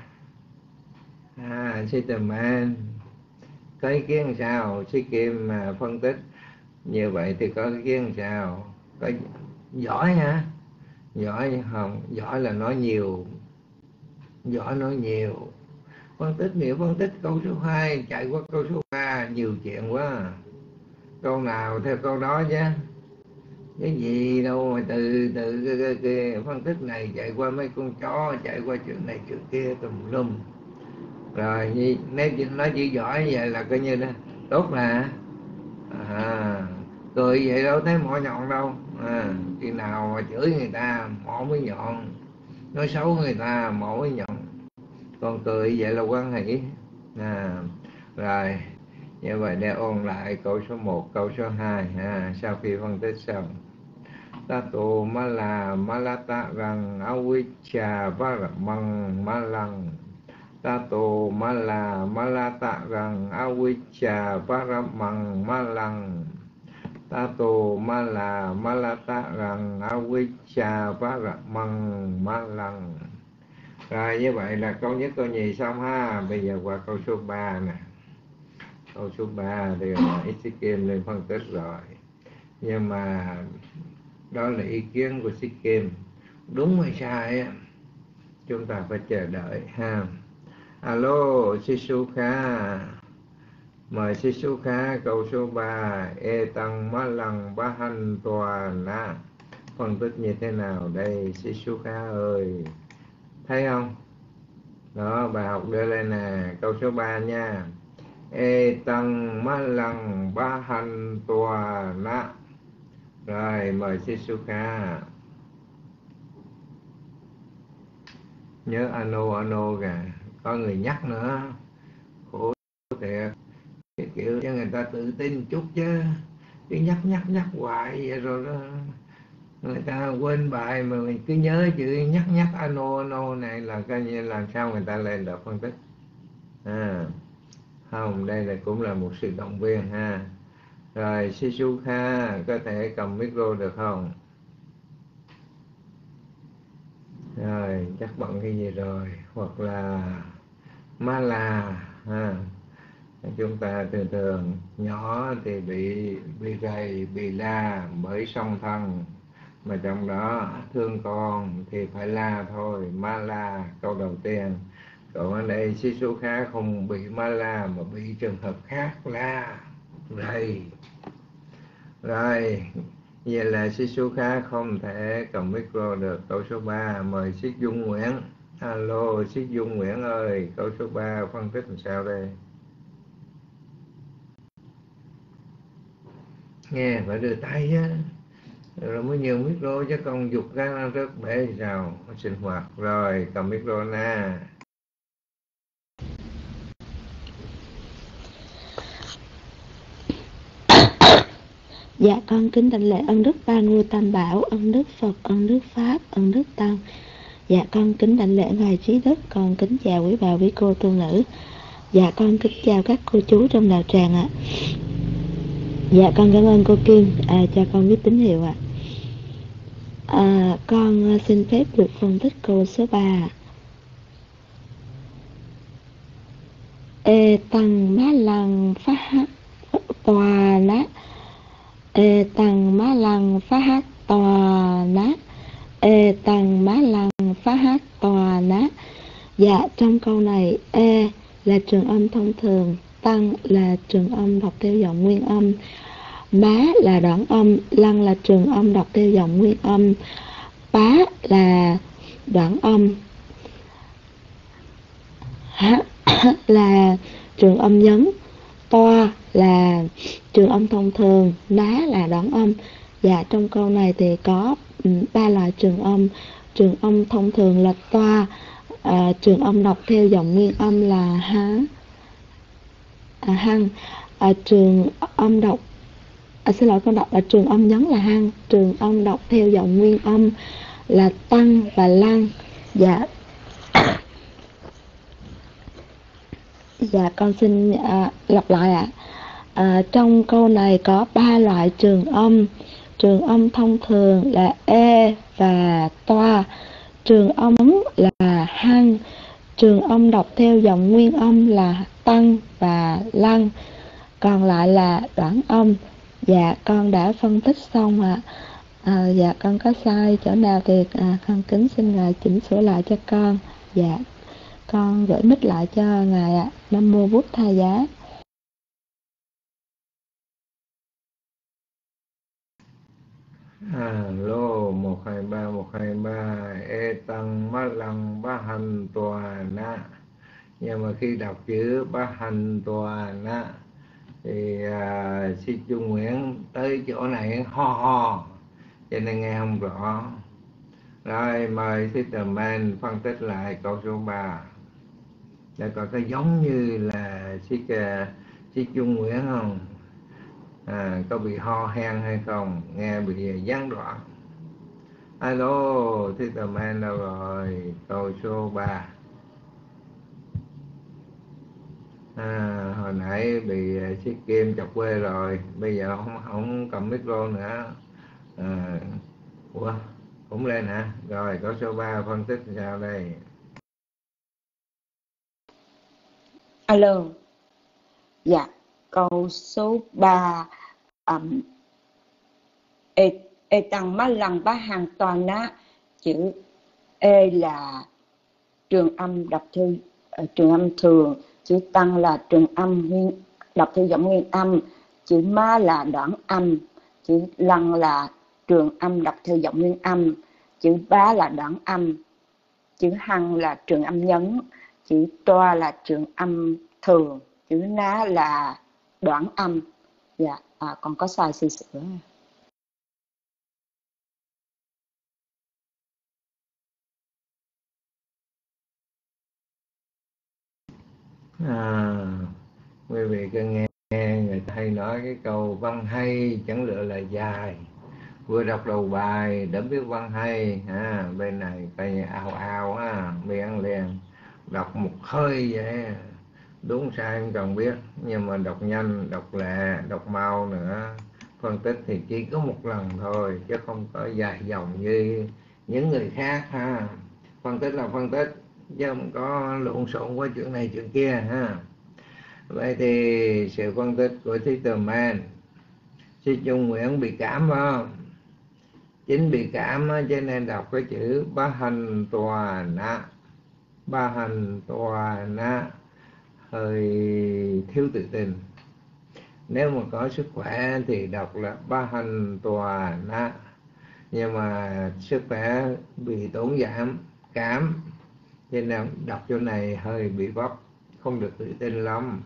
Superman có ý kiến sao? Sĩ Kim mà phân tích như vậy thì có ý kiến sao? Có giỏi hả? Giỏi không? Giỏi là nói nhiều, giỏi nói nhiều. Phân tích câu số 2 chạy qua câu số 3 nhiều chuyện quá. Câu nào theo câu đó chứ, cái gì đâu mà từ cái phân tích này chạy qua mấy con chó, chạy qua chuyện này chuyện kia tùm lum. Rồi nếu nói chỉ giỏi vậy là coi như là tốt là cười vậy đâu thấy mỏ nhọn đâu. Khi nào mà chửi người ta mỏ mới nhọn, nói xấu người ta mỏ mới nhọn, còn cười vậy là quan hỷ. Rồi như vậy để ôn lại câu số 1, câu số 2 sau khi phân tích xong. Tato mala malata rang avicca varamang malang. Tato mala malata rang avicca varamang malang. Tato mala malata rang avicca varamang malang. Rồi như vậy là câu nhất câu nhì xong ha. Bây giờ qua câu số 3 nè. Câu số 3 thì là Kim lên phân tích rồi, nhưng mà đó là ý kiến của Kim, đúng hay sai chúng ta phải chờ đợi ha. Alo Shizuka, mời Shizuka câu số 3. Tăng má lăng bá hành tòa na, phân tích như thế nào đây Shizuka ơi, thấy không? Đó, bài học đưa lên nè, câu số 3 nha. Tăng má lăng bá hành tòa na. Rồi mời Shizuka. Nhớ ano kìa, có người nhắc nữa, khổ thiệt, cái kiểu cho người ta tự tin chút chứ nhắc hoài vậy rồi đó người ta quên bài, mà mình cứ nhớ chữ nhắc ano này là coi như làm sao người ta lên được phân tích. Không, đây là cũng là một sự động viên ha. Rồi Shizuka có thể cầm micro được không? Rồi chắc bận cái gì rồi, hoặc là Mala ha. Chúng ta thường nhỏ thì bị rầy, bị la bởi song thân, mà trong đó thương con thì phải la thôi, Mala câu đầu tiên. Còn ở đây Shizuka không bị Mala mà bị trường hợp khác la rầy. Rồi vậy là Shizuka không thể cầm micro được. Câu số 3 mời Shik Dung Nguyễn. Alo Shik Dung Nguyễn ơi, câu số 3 phân tích làm sao đây? Nghe phải đưa tay á rồi mới nhiều micro, chứ còn dục ra rớt bể thì sao, sinh hoạt. Rồi cầm micro nè. Dạ con kính đảnh lễ ân đức Ba Ngôi Tam Bảo, ân đức Phật, ân đức Pháp, ân đức Tăng. Dạ con kính đảnh lễ ngài Trí Đức, con kính chào quý bà quý cô tu nữ. Dạ con kính chào các cô chú trong đạo tràng ạ. Dạ con cảm ơn cô Kim cho con biết tín hiệu ạ. Con xin phép được phân tích câu số 3. Ê tăng má lăng phá hát tòa nát. Ê tăng má lăng phá hát tòa nát. Ê tăng má lăng phá hát tòa nát. Dạ trong câu này ê là trường âm thông thường, tăng là trường âm đọc theo giọng nguyên âm, má là đoạn âm, lăng là trường âm đọc theo giọng nguyên âm, pá là đoạn âm, là trường âm nhấn, toa là trường âm thông thường, ná là đoạn âm. Dạ trong câu này thì có 3 loại trường âm. Trường âm thông thường là toa, trường âm đọc theo giọng nguyên âm là hăng, trường âm đọc xin lỗi con đọc là trường âm nhấn là hăng, trường âm đọc theo giọng nguyên âm là tăng và lăng. Dạ con xin lặp lại ạ. Trong câu này có 3 loại trường âm. Trường âm thông thường là ê và toa, trường âm là hăng, trường âm đọc theo giọng nguyên âm là tăng và lăng, còn lại là đoạn âm. Dạ con đã phân tích xong ạ. Dạ con có sai chỗ nào thì con kính xin ngài chỉnh sửa lại cho con. Dạ con gửi mic lại cho ngài ạ. Nam mô Bút Tha Giá. Lô 123 e tăng má lăng bá hành tòa na. Nhưng mà khi đọc chữ bá hành tòa na thì Sư Trung Nguyễn tới chỗ này ho cho nên nghe không rõ. Rồi mời Sister Man phân tích lại câu số 3 để coi có giống như là Sư Trung Nguyễn không, có bị ho hen hay không, nghe bị gián đoạn. Alo Sister Man đâu rồi? Câu số 3. Hồi nãy bị chiếc kim chọc quê rồi, bây giờ không cầm micro nữa. Ủa cũng lên hả? Rồi câu số 3 phân tích sao đây? Alo. Dạ câu số 3 e tăng má lăng bá hàng toàn á, chữ e là trường âm đọc theo trường âm thường, chữ tăng là trường âm đọc theo giọng nguyên âm, chữ má là đoạn âm, chữ lăng là trường âm đọc theo giọng nguyên âm, chữ bá là đoạn âm, chữ hăng là trường âm nhấn, chữ toa là trường âm thường, chữ ná là đoạn âm. Dạ còn có sai xin sửa. Quý vị cứ nghe người ta hay nói cái câu văn hay chẳng lựa là dài, vừa đọc đầu bài đã biết văn hay ha. Bên này coi như ào ào ha, miệng liền đọc một hơi vậy, đúng sai không cần biết, nhưng mà đọc nhanh, đọc lẹ, đọc mau nữa. Phân tích thì chỉ có một lần thôi chứ không có dài dòng như những người khác ha. Phân tích là phân tích chứ không có lộn xộn qua chuyện này chuyện kia ha. Vậy thì sự phân tích của Thuyết Man, Sư Trung Nguyễn bị cảm phải không? Chính bị cảm cho nên đọc cái chữ ba hành tòa na, ba hành tòa na hơi thiếu tự tin. Nếu mà có sức khỏe thì đọc là ba hành tòa na, nhưng mà sức khỏe bị tổn giảm, cảm, cho nên đọc chỗ này hơi bị vấp, không được tự tin lắm.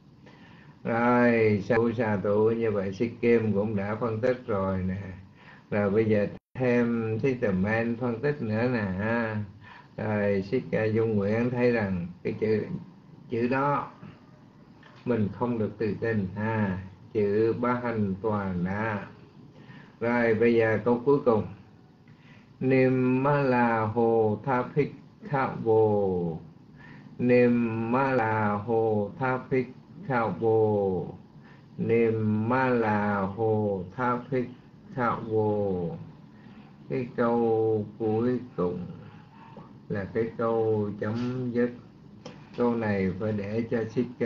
Rồi xà tụ như vậy Sĩ Kim cũng đã phân tích rồi nè. Rồi bây giờ thêm Thuyết Man phân tích nữa nè ha. Rồi Sĩ Dung Nguyễn thấy rằng cái chữ đó mình không được tự tin ha, chữ ba hành toàn na. Rồi bây giờ câu cuối cùng, Niệm ma là hồ tha phích khả vô, Niệm ma là hồ tha phích khả vô, Niệm ma là hồ tha phích khả vô. Cái câu cuối cùng là cái câu chấm dứt. Câu này phải để cho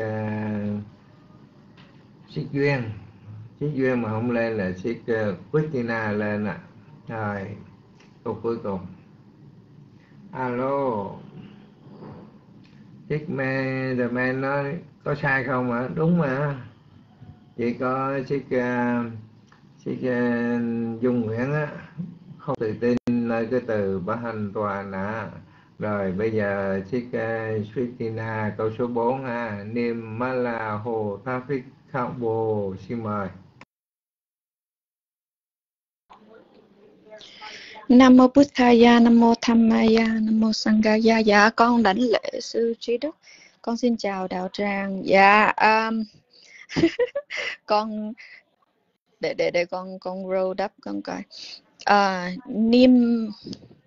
Xích Duyên mà không lên là Xích Christina lên ạ. Rồi câu cuối cùng, alo, Xích The Man nói có sai không ạ? Đúng mà, chỉ có Xích Dung Nguyễn á không tự tin nơi cái từ bá hành toàn ạ. Rồi bây giờ Xích Christina câu số 4 ha, Niệm ma la hồ tha phích khảo bồ. Xin mời. Nam mô Buddhaya, Nam mô Dhammaya, Nam mô Sanghaya. Dạ con đảnh lễ sư trí đức. Con xin chào đạo tràng. Dạ con để con roll up con coi. Niêm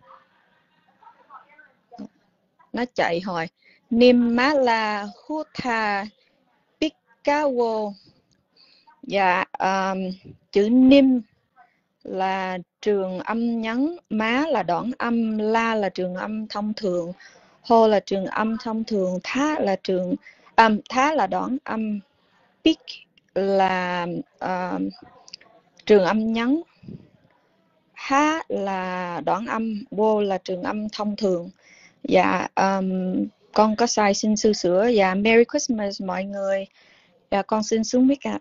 nó chạy hồi Niêm má la hutha Pikawo. Dạ chữ Niêm là trường âm nhấn, má là đoạn âm, la là trường âm thông thường, hô là trường âm thông thường, thá là đoạn âm, pic là trường âm nhấn, há là đoạn âm, vô là trường âm thông thường. Dạ con có sai xin sư sửa. Dạ Merry Christmas mọi người. Dạ con xin xuống mic ạ.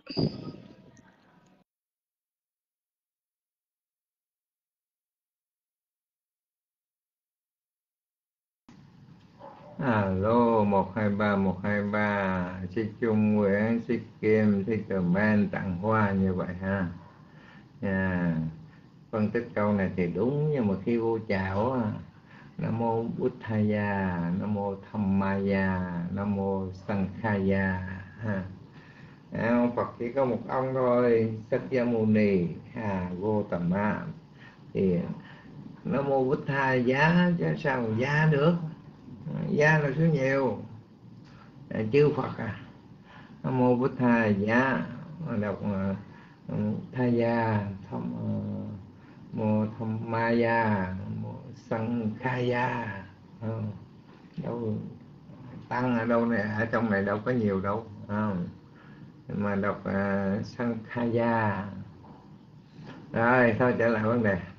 Alo 123 Xích Trung Nguyễn, Xích Kim, Xích Man tặng hoa như vậy ha. Phân tích câu này thì đúng, nhưng mà khi vô chào Nam mô Buddhaya, Nam mô Dhammaya, Nam mô Sanghaya ha. Ông Phật chỉ có một ông thôi, Sakyamuni Gautama, thì Nam mô Buddhaya chứ sao mà giá được, giá là số nhiều, chư Phật Nam mô Buddhaya, đọc Thaya, mô Dhammaya, mô Sanghaya. Đâu tăng ở đâu này, ở trong này đâu có nhiều đâu mà đọc Sanghaya. Rồi thôi trở lại vấn đề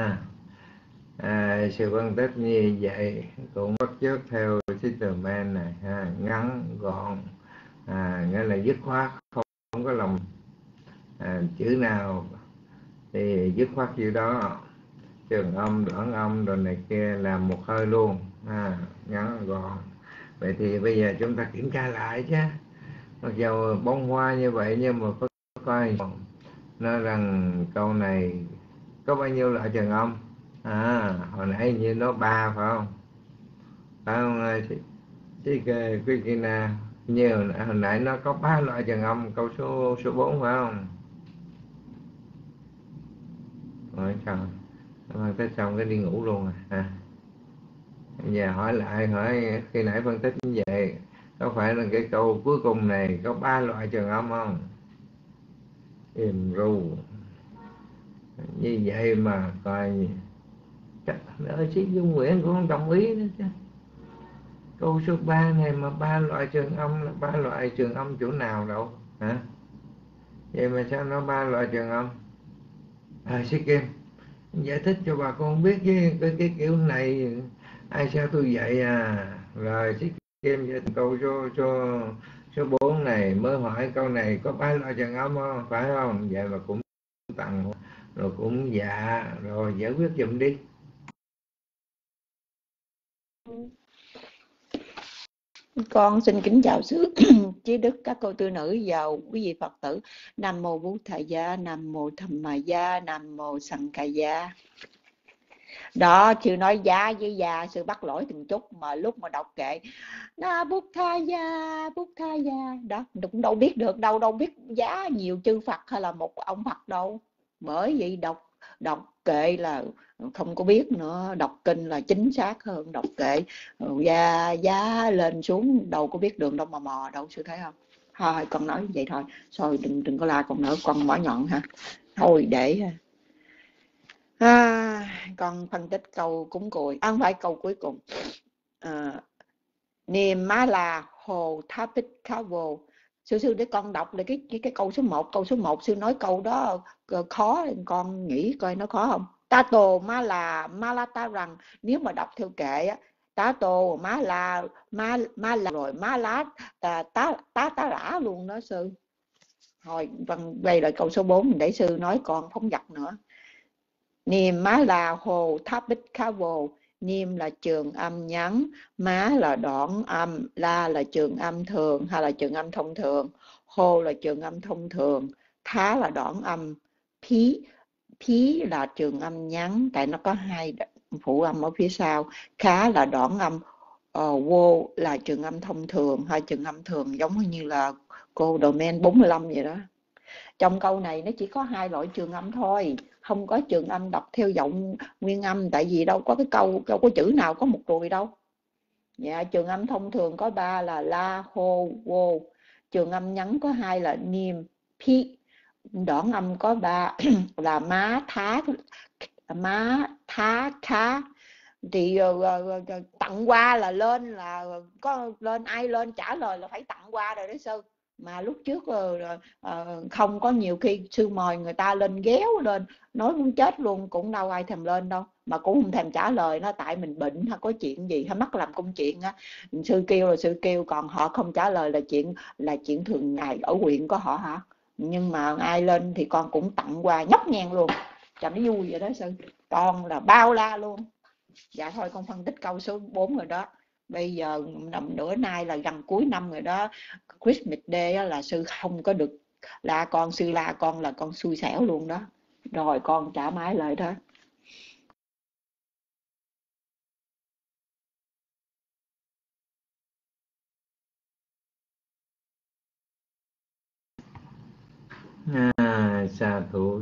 sự phân tích như vậy cũng bắt chước theo Thuyết Man này ngắn gọn, nghĩa là dứt khoát, không có lòng chữ nào thì dứt khoát chữ đó, trường âm đoạn âm rồi này kia làm một hơi luôn, ngắn gọn. Vậy thì bây giờ chúng ta kiểm tra lại chứ, mặc dù bông hoa như vậy nhưng mà có coi nói rằng câu này có bao nhiêu loại trường âm. Hồi nãy như nó 3 phải không? Phải không Christina? Như hồi nãy nó có 3 loại trần âm, câu số 4 phải không? Rồi trời, phân tích xong cái đi ngủ luôn rồi ha. Giờ hỏi lại, hỏi khi nãy phân tích như vậy, có phải là cái câu cuối cùng này có 3 loại trần âm không? Im ru như vậy mà coi chắc Sĩ Dung Nguyễn cũng không đồng ý nữa chứ. Câu số 3 này mà 3 loại trường âm là 3 loại trường âm chỗ nào đâu hả? Vậy mà sao nó 3 loại trường âm? Sĩ Kim giải thích cho bà con biết chứ, cái kiểu này ai sao tôi dạy à. Rồi Sĩ Kim giải thích câu số 4 này, mới hỏi câu này có 3 loại trường âm không, phải không? Vậy mà cũng tặng rồi cũng dạ, rồi giải quyết giùm đi. Con xin kính chào sư Chí Đức, các cô tư nữ và quý vị Phật tử. Nam mô Bố Thầy Gia, Nam mô Tham Ma Gia, Nam mô Sanh Ca Gia. Đó, sư nói giá với gia, sư bắt lỗi từng chút, mà lúc mà đọc kệ na Bút Tha Gia, Bút Tha Gia, đó cũng đâu biết được đâu biết giá nhiều chư Phật hay là một ông Phật đâu. Bởi vậy đọc kệ là không có biết nữa, đọc kinh là chính xác hơn đọc kệ. Giá lên xuống đâu có biết đường đâu mà mò đâu, sư thấy không? Thôi con nói vậy thôi, rồi đừng có la con nữa, con bỏ nhọn ha. Thôi để con phân tích câu cúng cùi, không phải câu cuối cùng. Niềm má là hồ tháp bích khá vô. Sư để con đọc lại cái câu số 1. Câu số 1 sư nói câu đó khó, con nghĩ coi nó khó không. Ta tổ má là ma la ta rằng, nếu mà đọc theo kệ á, ta tổ má là rồi má lá ta rã luôn đó sư. Thôi vâng, đây là câu số 4, để sư nói con không giặt nữa. Niềm má là hồ tháp bích khá vô. Niêm là trường âm ngắn, má là đoạn âm, la là trường âm thường hay là trường âm thông thường, hô là trường âm thông thường, thá là đoạn âm, phí là trường âm ngắn, tại nó có 2 phụ âm ở phía sau, khá là đoạn âm, vô là trường âm thông thường hay trường âm thường, giống như là cô Domain 45 vậy đó. Trong câu này nó chỉ có 2 loại trường âm thôi, không có trường âm đọc theo giọng nguyên âm, tại vì đâu có cái câu có chữ nào có một ruồi đâu. Dạ, trường âm thông thường có 3 là la, hô, vô. Trường âm ngắn có 2 là niêm, pi. Đoạn âm có 3 là má, thá, khá. Thì tặng qua là lên, là có lên, ai lên trả lời là phải tặng qua rồi đấy sư. Mà lúc trước không có, nhiều khi sư mời người ta lên ghéo lên nói muốn chết luôn, cũng đâu ai thèm lên đâu, mà cũng không thèm trả lời nó, tại mình bệnh hay có chuyện gì hay mắc làm công chuyện á, sư kêu là sư kêu, còn họ không trả lời là chuyện thường ngày ở huyện của họ hả. Nhưng mà ai lên thì con cũng tặng quà nhóc nhang luôn cho nó vui vậy đó sư, con là bao la luôn. Dạ thôi con phân tích câu số 4 rồi đó. Bây giờ nửa nay là gần cuối năm rồi đó, Christmas Day là sư không có được la con, sư la con là con xui xẻo luôn đó. Rồi con trả máy lại đó. Sa thủ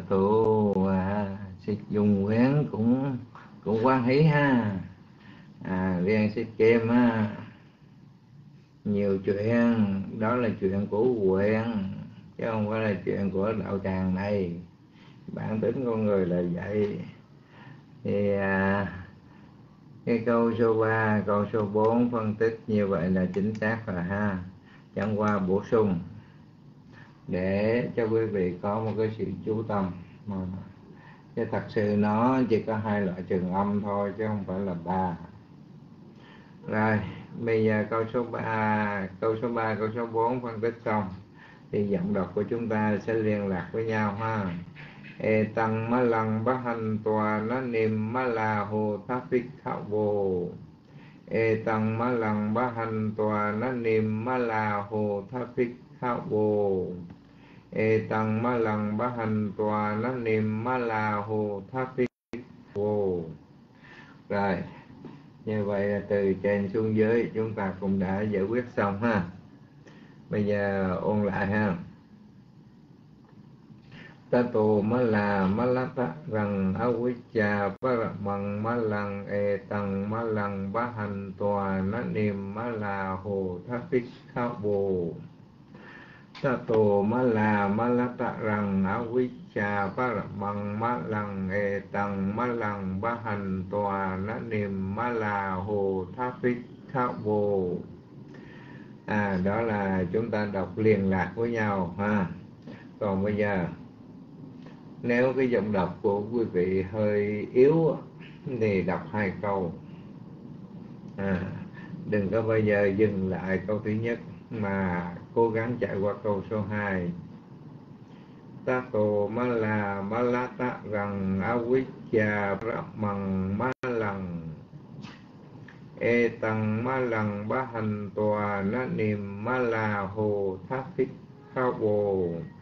Sĩ Dung Nguyễn cũng quan hỷ ha. Riêng Sĩ Kim á, nhiều chuyện, đó là chuyện của huyện chứ không phải là chuyện của đạo tràng này. Bản tính con người là vậy. Thì cái câu số 3, câu số 4 phân tích như vậy là chính xác rồi ha. Chẳng qua bổ sung để cho quý vị có một cái sự chú tâm, chứ thật sự nó chỉ có 2 loại trường âm thôi chứ không phải là 3. Rồi bây giờ câu số 3, câu số 4 phân tích xong thì giọng đọc của chúng ta sẽ liên lạc với nhau ha. E tăng ma lăng bá hành tòa nó niệm ma la hồ tháp phích khảo vô. E tăng ma lăng bá hành tòa nó niệm ma la hồ tháp phích khảo vô. E tăng ma lăng bá hành tòa nó niệm ma la hồ tháp phích vô. Rồi như vậy là từ trên xuống dưới chúng ta cũng đã giải quyết xong ha. Bây giờ ôn lại ha. Tato mala malata rằng avicca paramang malang e tăng malang bahan tòa na niệm mala hồ thapik khabo. Tato mala malata rằng avicca paramang malang e tăng malang bahan tòa na niệm mala hồ thapik khabo. Đó là chúng ta đọc liền lạc với nhau ha. Còn bây giờ nếu cái giọng đọc của quý vị hơi yếu thì đọc 2 câu. Đừng có bao giờ dừng lại câu thứ nhất mà cố gắng chạy qua câu số 2. Tato mala malata rằng avicca brahmang malang e tăng malang bahan tòa na niệm mala hồ thapik khabo.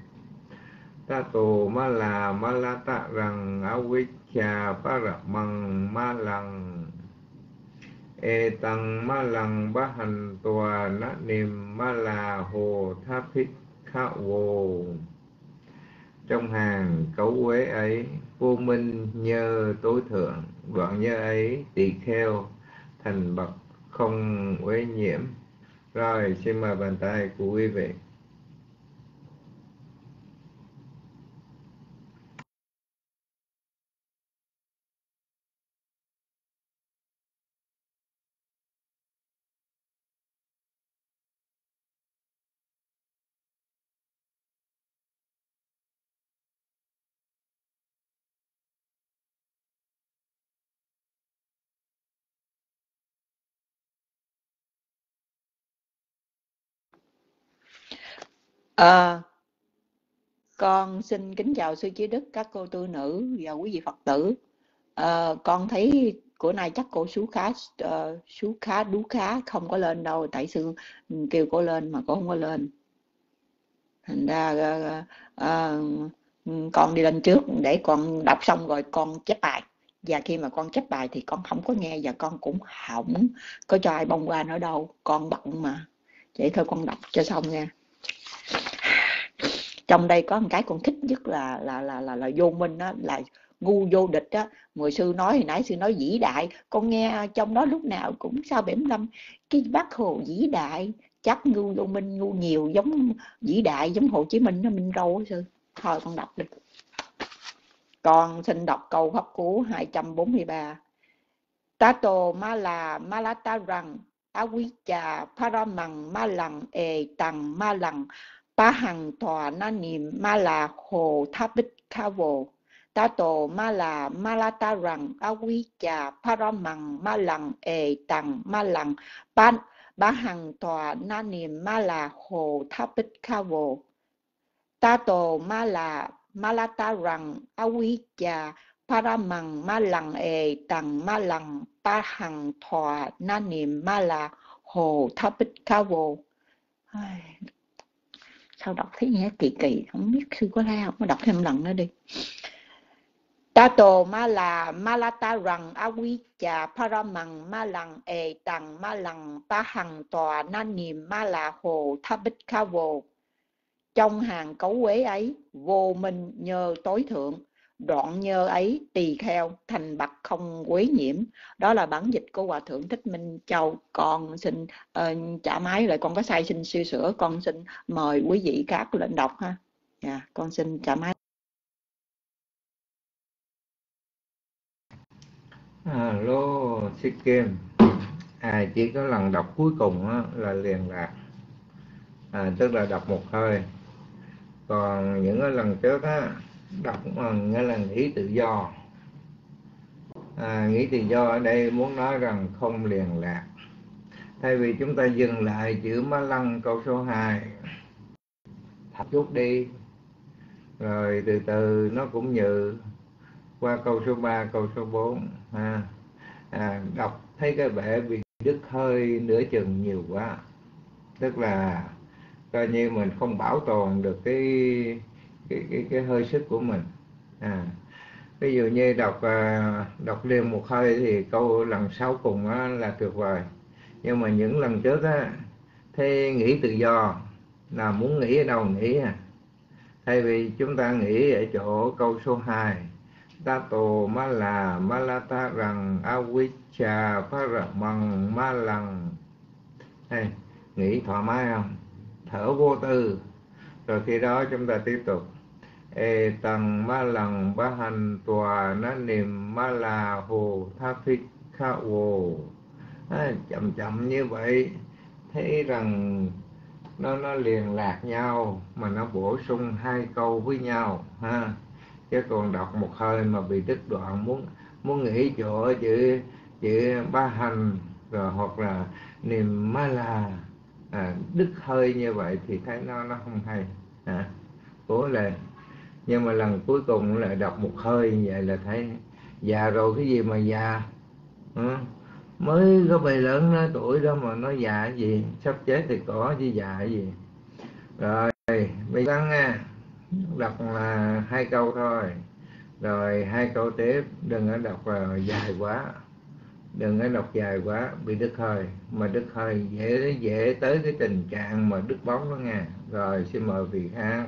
Tato mala malata rằng avicca paramang malang e tăng malang bahan tòa na niệm mala hồ thapik khavo. Trong hàng cấu uế ấy, vô minh nhơ tối thượng, đoạn nhơ ấy tỳ kheo thành bậc không uế nhiễm. Rồi, xin mời bàn tay của quý vị. Con xin kính chào sư Chí Đức, các cô tu nữ và quý vị Phật tử. Con thấy bữa nay chắc cô sú khá đú khá không có lên đâu, tại sư kêu cô lên mà cô không có lên. Thành ra con đi lên trước để con đọc xong rồi con chép bài. Và khi mà con chép bài thì con không có nghe và con cũng không có cho ai bông qua nữa đâu, con bận mà. Vậy thôi con đọc cho xong nha. Trong đây có một cái con thích nhất là vô minh đó, là ngu vô địch á. Người sư nói hồi nãy sư nói vĩ đại, con nghe trong đó lúc nào cũng sao 75 cái Bác Hồ vĩ đại, chắc ngu vô minh ngu nhiều giống vĩ đại giống Hồ Chí Minh nó Minh Râu á sư. Thôi con đọc đi. Con xin đọc câu pháp cú 243. Tato mala malata rằng avicca paramang malang e tăng malang Pahang tòa na niệm mala hồ thapik khavo. Tato mala malata rằng avicca paramang malang e tăng malang Pahang tòa na niệm mala hồ thapik khavo. Tato mala malata rằng avicca paramang malang e tăng malang Pahang tòa na niệm mala hồ thapik khavo. Sao đọc thấy nghe kỳ kỳ, không biết sư có la không, đọc thêm lần nữa đi. Tato mala malata rằng avicca paramang malang e tăng malang Pahang tòa na niệm mala hồ thapik khavo. Trong hàng cấu uế ấy, vô minh nhơ tối thượng, đoạn nhơ ấy tỳ kheo thành bậc không quế nhiễm. Đó là bản dịch của Hòa Thượng Thích Minh Châu. Con xin trả máy lại, con có sai xin suy sửa, con xin mời quý vị khác lên đọc ha. Con xin trả máy. Alo, Sĩ Kim. Chỉ có lần đọc cuối cùng á, là liền lạc, tức là đọc một hơi. Còn những cái lần trước á, đọc nghĩa là nghĩ tự do. Nghĩ tự do ở đây muốn nói rằng không liền lạc. Thay vì chúng ta dừng lại chữ má lăng câu số 2, thật chút đi, rồi từ từ nó cũng nhự qua câu số 3, câu số 4. Đọc thấy cái vẻ bị đứt hơi nửa chừng nhiều quá, tức là coi như mình không bảo tồn được cái hơi sức của mình. Ví dụ như đọc liền một hơi thì câu lần sau cùng là tuyệt vời. Nhưng mà những lần trước á, thấy nghĩ tự do Nào muốn nghĩ ở đâu nghĩ à. Thay vì chúng ta nghĩ ở chỗ câu số 2, Tato ma là ma la ta rằng avicca paramang ma lằng. Hay nghĩ thoải mái không? Thở vô tư. Rồi khi đó chúng ta tiếp tục e tăng ma lằng ba hành tòa nó niệm ma là hồ tha phích kha vô. Chậm chậm như vậy thấy rằng nó liền lạc nhau mà nó bổ sung hai câu với nhau ha. Chứ còn đọc một hơi mà bị đứt đoạn, muốn nghĩ chỗ chữ ba hành rồi hoặc là niệm ma là đứt hơi như vậy thì thấy nó không hay cố lên. Nhưng mà lần cuối cùng lại đọc một hơi như vậy là thấy già rồi. Cái gì mà già, mới có bề lớn nói tuổi đó mà nói già cái gì, sắp chết thì có chứ già cái gì. Rồi bây giờ nha, đọc là 2 câu thôi, rồi 2 câu tiếp, đừng có đọc dài quá, đừng có đọc dài quá bị đứt hơi, mà đứt hơi dễ tới cái tình trạng mà đứt bóng đó nha. Rồi xin mời vị khác.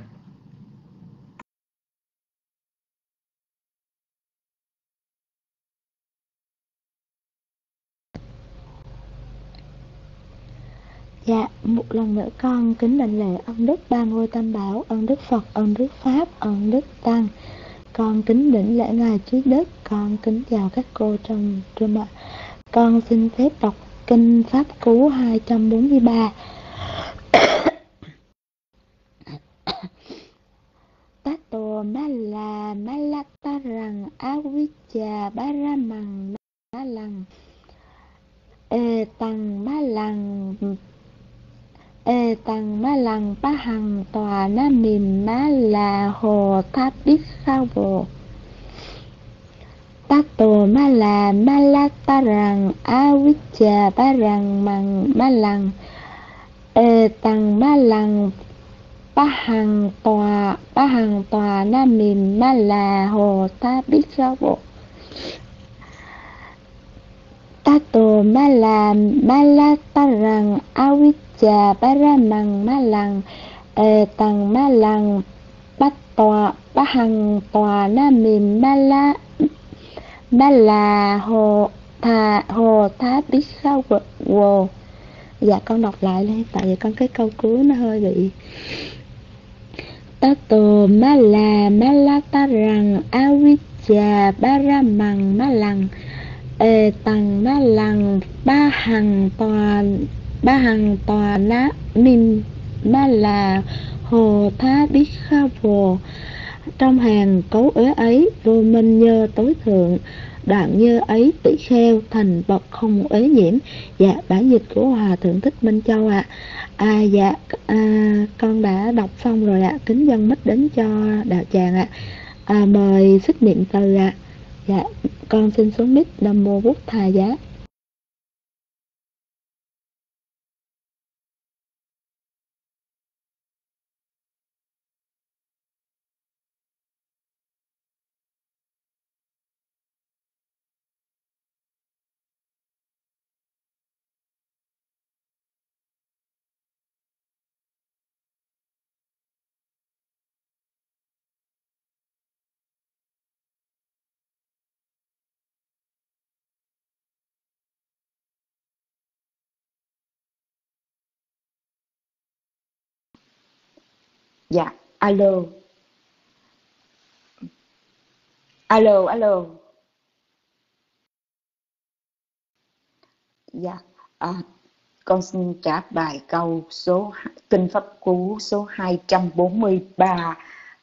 Dạ, một lần nữa con kính đảnh lễ ân đức ba ngôi tam bảo, ân đức Phật, ân đức Pháp, ân đức Tăng. Con kính đảnh lễ ngài trí đức. Con kính chào các cô trong trường ạ. Con xin phép đọc kinh Pháp Cú 243. Tato ma la ta rằng avicca paramang ma lằng e tăng ma lằng ba hằng tòa na mìm ma là hồ tháp biết khao vô. Tato ma la ta rằng avicca paramang ma lằng e tăng ma lằng ba hằng tòa na mìm ma là hồ tháp biết khao vô. Tato ma la ta rằng avicca paramang ma lằng e tăng ma lằng ba hằng tòa na mìm ma là hồ tháp biết khao vô. Dạ con đọc lại đi, tại vì con cái câu cuối nó hơi bị. Tato ma la ta rằng avicca paramang ma lằng e tăng ma lằng ba hằng tòa na mìm ma là hồ thá biết khao vô. Trong hàng cấu uế ấy vô minh nhơ tối thượng, đoạn nhơ ấy tỷ kheo thành bậc không uế nhiễm. Dạ bản dịch của Hòa Thượng Thích Minh Châu ạ. Con đã đọc xong rồi ạ. Kính dâng mic đến cho đạo tràng ạ. Mời sức niệm từ ạ. Dạ con xin xuống mic. Nam mô Bút Thà Giá. Dạ, alo. Dạ, con xin trả bài câu số kinh Pháp Cú số 243.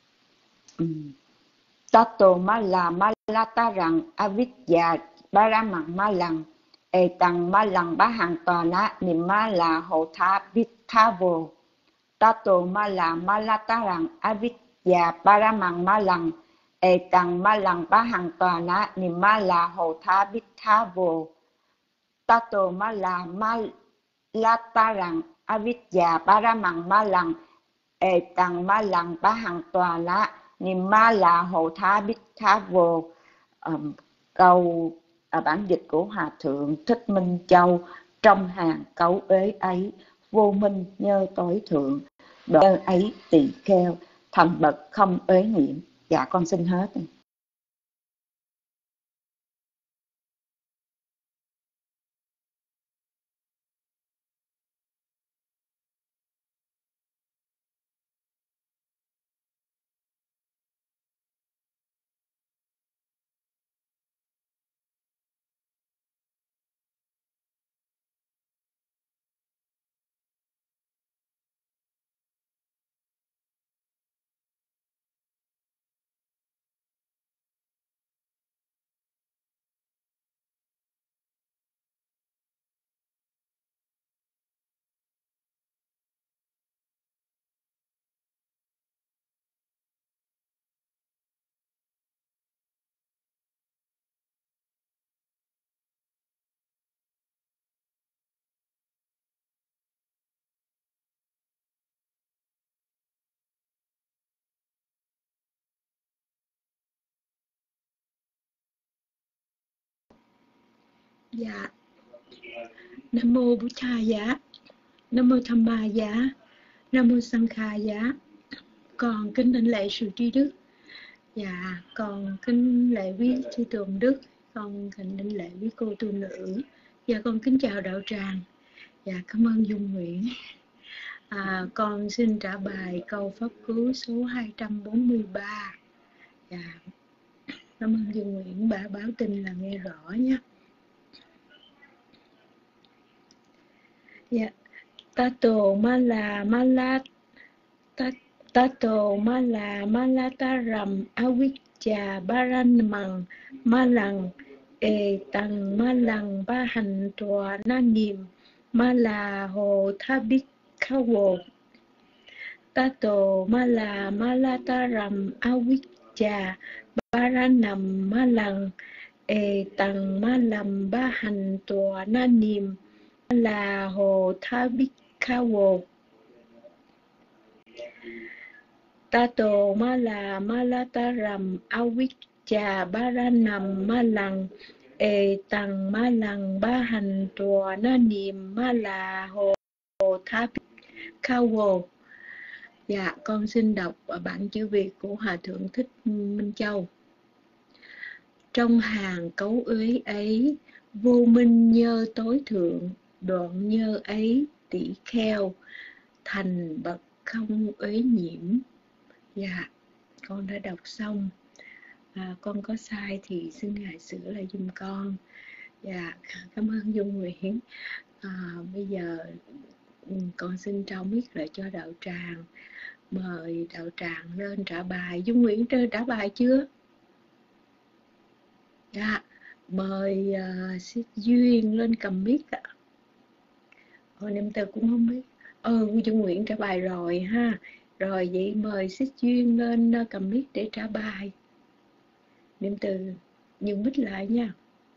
Tato ma la ta rằng avicca paramang ma lằng e tăng ma lằng ba hằng tòa na niệm ma là hộ tha biết tha vô. Tato ma la ta rằng avicca paramang ma lằng e tăng ma lằng ba hằng tòa na niệm ma là hộ tha biết tha vô. Tato ma la ta rằng avicca paramang ma lằng e tăng ma lằng ba hằng tòa na niệm ma là hộ tha biết tha vô. Câu bản dịch của Hòa Thượng Thích Minh Châu. Trong hàng cấu uế ấy vô minh nhơ tối thượng, đoạn ấy tỳ kheo thành bậc không uế nhiễm. Dạ con xin hết. Dạ, Nam mô Bụt Thầy giá, Nam mô Tham Ma giá, Nam mô Sang Kha giá. Con kính thỉnh lễ sự tri đức. Dạ, con kính lễ quý sư tường đức. Con kính thỉnh lễ quý cô tu nữ. Dạ, con kính chào đạo tràng. Dạ, cảm ơn Dung Nguyễn. Con xin trả bài câu pháp cứu số 243. Dạ, cảm ơn Dung Nguyễn. Bà báo tin là nghe rõ nhé. Dạ, Tato Mala Mala Tato Mala Malataram Avicca Baranmang Malang E Tăng Malang Ba Hành Tòa Na Niệm Mala Hồ Thabik Khawo Tato Mala Malataram Avicca Baranam Malang E Tăng Malam Ba Hành Tòa Na Niệm là Hồ Tha Bích Kha Wo Tato Mala Malataram Avicca Baranam Malang E Tăng Malang Ba Hành Tòa Na Niệm là Hồ Tha Bích Kha Wo. Dạ, con xin đọc bản chữ Việt của Hòa Thượng Thích Minh Châu. Trong hàng cấu uế ấy, vô minh nhơ tối thượng, đoạn nhơ ấy tỷ kheo, thành bậc không uế nhiễm. Dạ, con đã đọc xong. Con có sai thì xin Ngài sửa lại giùm con. Dạ, cảm ơn Dung Nguyễn. Bây giờ con xin trao mic lại cho đạo tràng. Mời đạo tràng lên trả bài. Dung Nguyễn trả bài chưa? Dạ, mời Xích Duyên lên cầm mic ạ. Em Từ cũng không biết. Dung Nguyễn trả bài rồi ha. Rồi vậy mời Xích Duyên lên cầm mic để trả bài. Em Từ nhường mic lại nha.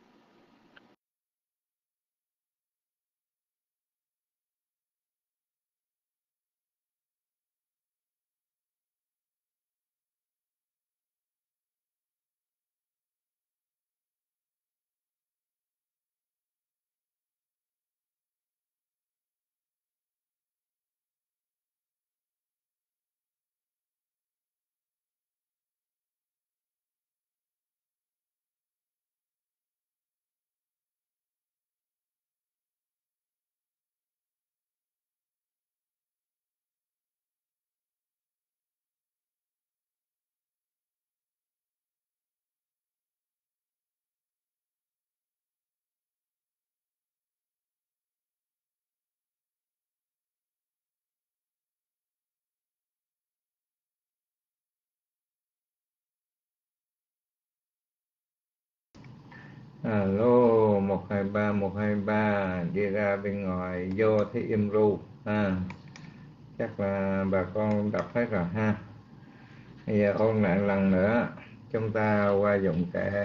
Alo 123 đi ra bên ngoài vô thấy im ru chắc là bà con đọc hết rồi ha. Bây giờ ôn lại lần nữa, chúng ta qua dụng kệ.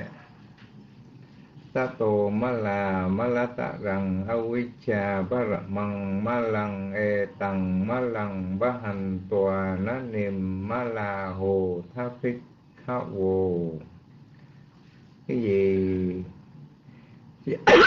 Tato Mala Malataram Avicca Baramang Malang E Tăng Malang Ba Hành Tòa Na Niệm Mala Hồ Tha Phích Kha Wo. Cái gì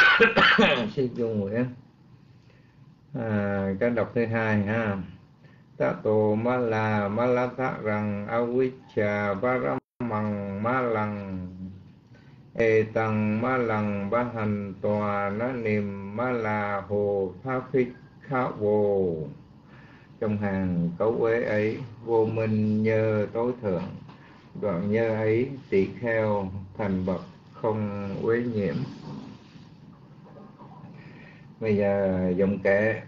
xin Dung Nguyễn. Cái đọc thứ hai ha. Tato Mala Malatarang Avicca Paramang Malang Etang Malang Bahan Tòa Nó Niềm Mala Hồ Tha Phích Khá Vô. Trong hàng cấu uế ấy, vô minh nhơ tối thượng, đoạn nhơ ấy tỳ kheo thành bậc không uế nhiễm. Bây giờ giọng kệ.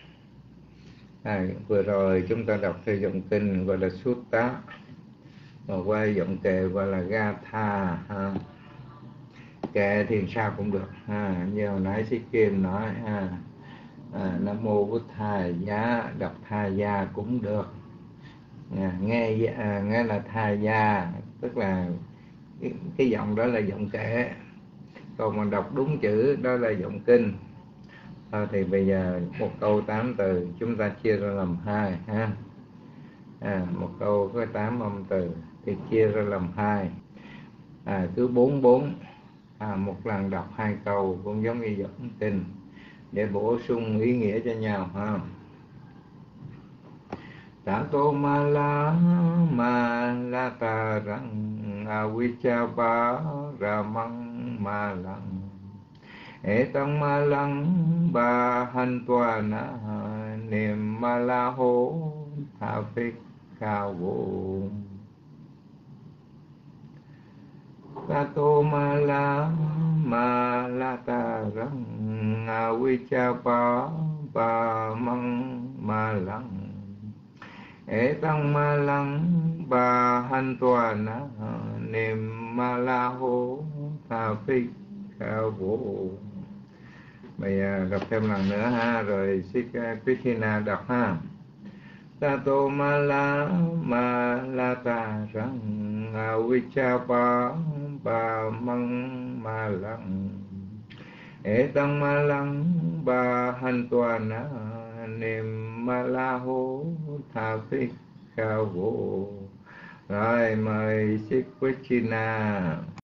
Vừa rồi chúng ta đọc theo giọng kinh gọi là Sutta, mà qua giọng kệ gọi là Gatha. Kệ thì sao cũng được, như hồi nãy Sĩ Kim nói, Nam Mô Bụt Thầy Giá, đọc Tha Gia cũng được. Nghe là Tha Gia, tức là cái giọng đó là giọng kệ, còn mà đọc đúng chữ đó là giọng kinh. Thì bây giờ một câu 8 từ chúng ta chia ra làm hai ha. Một câu có 8 âm từ thì chia ra làm hai, cứ 4 một lần đọc 2 câu cũng giống như giọng kinh để bổ sung ý nghĩa cho nhau ha. Tato Malatarang Avicca Paramang Malang Etang Malang Bahantwana Niệm Malaho Tha Phích Khá Vô. Tato Malatarang Avicca Paramang Malang Etang Malang Bahantwana Niệm Malaho Tha Phích Khá Vô. Bây giờ đọc thêm lần nữa ha, rồi Sikh Krishna đọc ha. Tato Malatarang Avicca Paramang Malang Etang Malang Bahantwana Niệm Malaho Tha Phích Khá Vô. Rồi mời Sikh Krishna.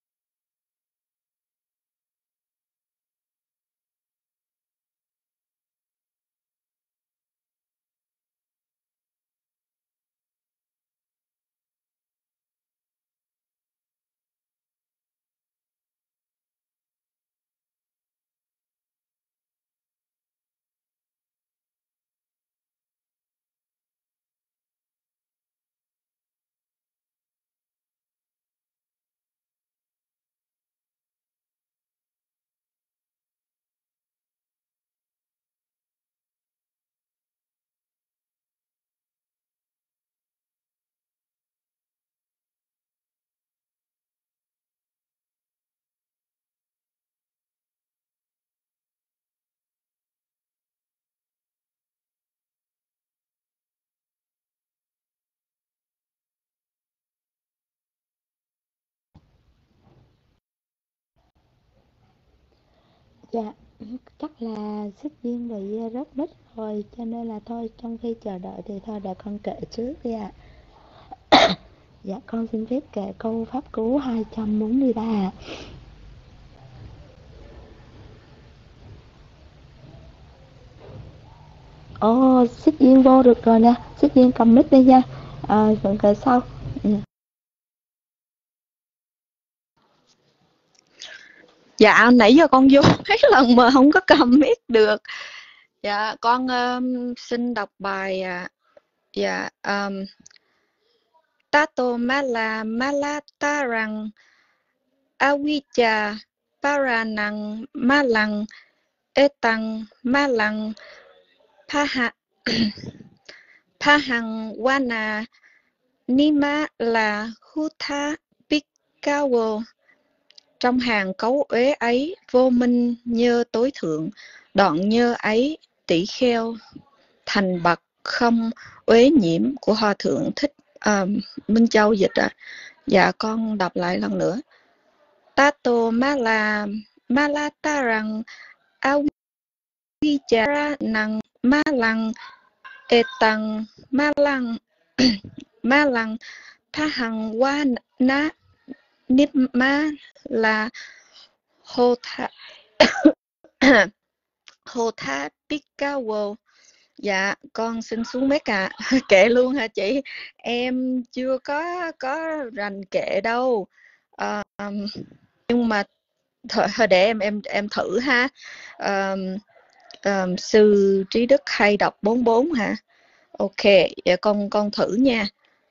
Dạ, chắc là Xích Viên bị rất mít rồi, cho nên là thôi, trong khi chờ đợi thì thôi để con kể trước đi ạ. Dạ, con xin phép kể câu Pháp Cú 243. Xích Viên vô được rồi nha, Xích Viên cầm mic đi nha, vẫn kể sau. Dạ, nãy giờ con vô mấy lần mà không có cầm mic được. Dạ, con xin đọc bài Tato Malatarang Avicca Paramang Malang Etang Malang Phahangwana Nima là Hutha Pikawo. Trong hàng cấu uế ấy, vô minh nhơ tối thượng, đoạn nhơ ấy tỷ kheo thành bậc không uế nhiễm của Hòa Thượng Thích Minh Châu dịch ạ. Dạ, con đọc lại lần nữa. Tato Malatarang Avicca Paramang Malang Etang Malang Phahangwana Nima là Hotha Pikawo. Dạ, con xin xuống mic ạ. Kệ luôn hả chị? Em chưa có rành kệ đâu. Nhưng mà thôi để em thử ha. Sư Trí Đức hay đọc 44 hả? Ok, vậy con thử nha.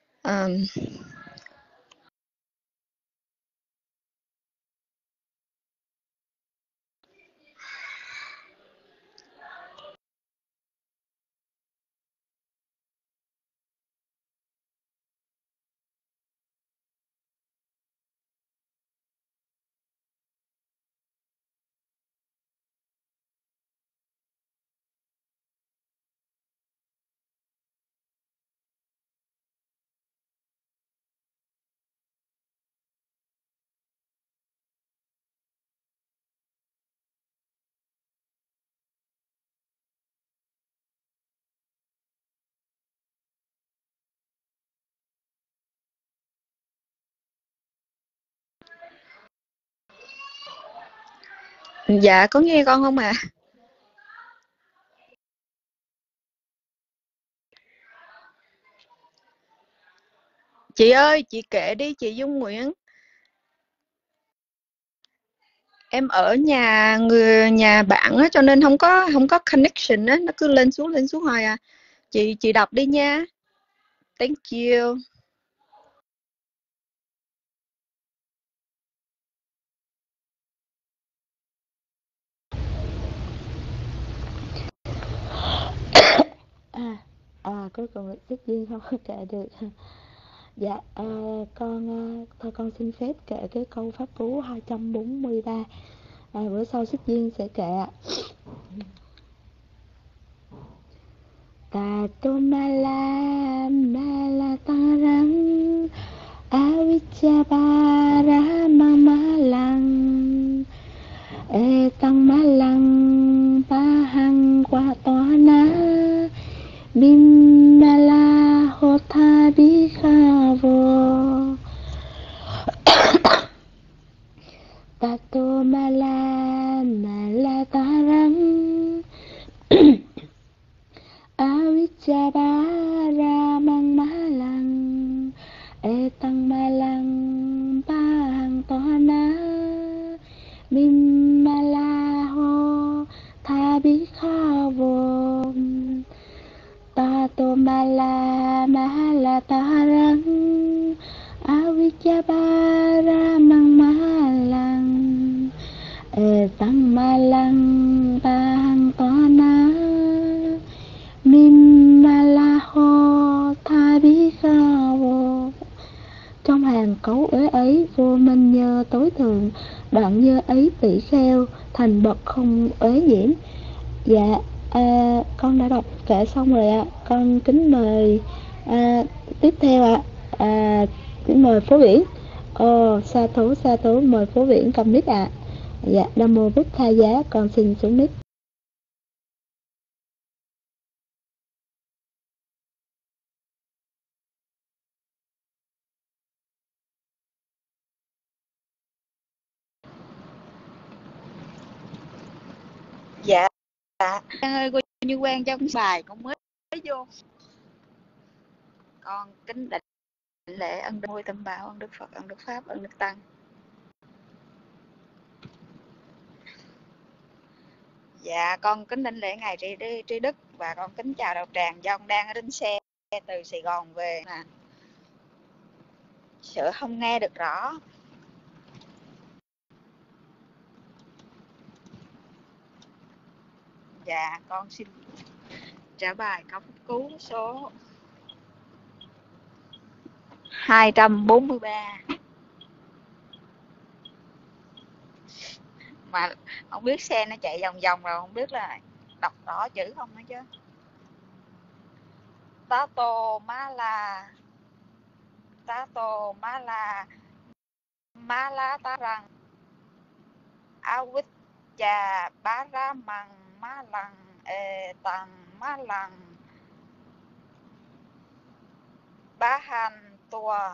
Dạ, có nghe con không ạ? Chị ơi, chị kệ đi chị Dung Nguyễn. Em ở nhà bạn á, cho nên không có connection á, nó cứ lên xuống hoài à. Chị đọc đi nha. Thank you. Cuối cùng là tiếp viên không có kể được. Dạ, thôi con xin phép kể cái câu pháp cú 243. Bữa sau xích viên sẽ kể ạ. Tato mala tarang avichabara mamalang tăng malang pahang qua toana bimala hotha bikavo tato mala tarang avichabara mamalang tăng malang pahang toana Bimalaho Thabikavo Tato Mala Mahala Tarang Avijabara Mang Malang Tăng Malang Bahang Tona Bimalaho Thabikavo. Trong hàng cấu uế ấy, vô minh nhơ tối thượng, đoạn nhơ ấy tỷ kheo, thành bậc không uế nhiễm. Dạ, con đã đọc kệ xong rồi ạ. Con kính mời tiếp theo ạ. Kính mời Phố Viễn. Sa thú, mời Phố Viễn cầm mic ạ. Dạ, Nam Mô Bích Tha Giá, con xin xuống mic. Dạ, An ơi, cô Như Quang trong bài con mới vô. Con kính đảnh lễ ân ngôi tâm bảo, ân Đức Phật, ân Đức Pháp, ân Đức Tăng. Dạ, con kính đảnh lễ ngài Tri Đức và con kính chào đạo tràng do con đang ở trên xe từ Sài Gòn về nè. Sợ không nghe được rõ. Dạ, con xin trả bài câu pháp cú số 243. Mà không biết xe nó chạy vòng vòng rồi, không biết là đọc rõ chữ không nữa chứ. Tato Mala Mala Tarang Avicca Baramang Malang Tang Malang Bahan Tua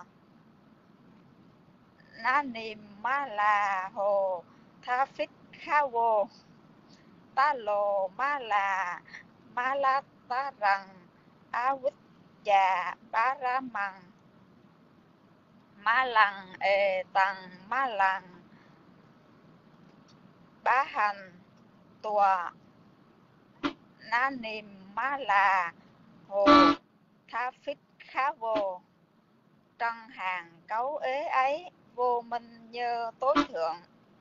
Nanim Mala Hồ Tha Phích Kha Vô Ta Lồ Mala Mala tarang avijja paramang malang etang malang bahan tòa na niệm ma là hồ tha phích khá vô trân hàng cấu ế ấy vô minh nhơ tối thượng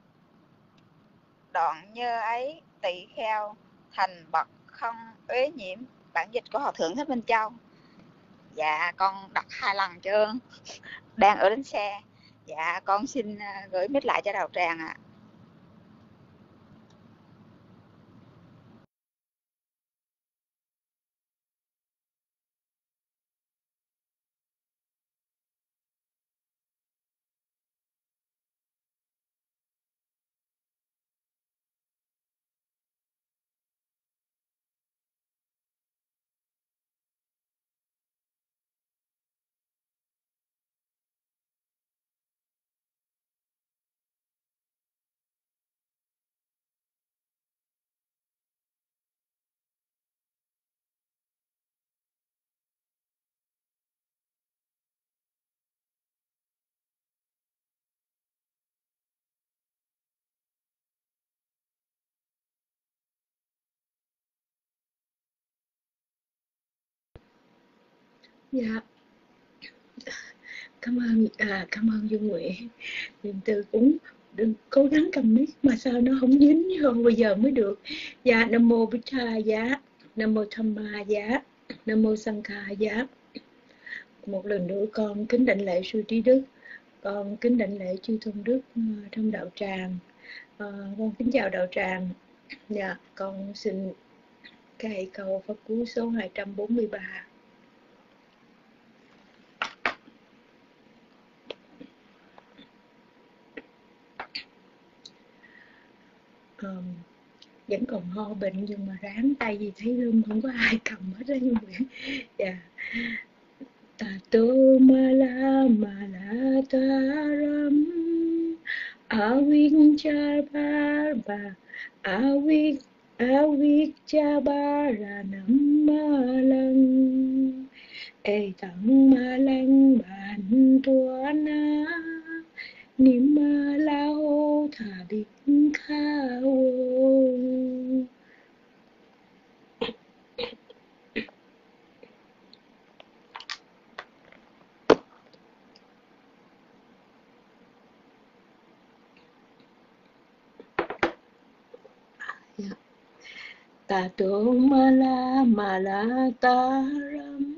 đoạn nhơ ấy tỳ kheo thành bậc không uế nhiễm. Bản dịch của Hòa Thượng Thích Minh Châu. Dạ con đọc 2 lần chương, đang ở bến xe. Dạ con xin gửi mic lại cho Đạo Tràng ạ. Dạ, cảm ơn Dung Nguyễn. Niệm từ cũng đừng cố gắng cầm mic mà sao nó không dính hơn bây giờ mới được. Dạ, Nam mô Bích Tha giá, Nam mô Tham Ma giá, Nam mô Sankha giá. Một lần nữa con kính đảnh lễ sư trí đức, con kính đảnh lễ chư tôn đức trong đạo tràng. Con kính chào đạo tràng. Dạ, con xin cài cầu Pháp Cú số 243. Vẫn còn ho bệnh nhưng mà ráng tay vì thấy lưng không có ai cầm hết đó Dung Nguyễn. Dạ. Tato mala taram avichabara avichabara malang tang malang ban tuana niệm lao thà biết khao. Tato mala taram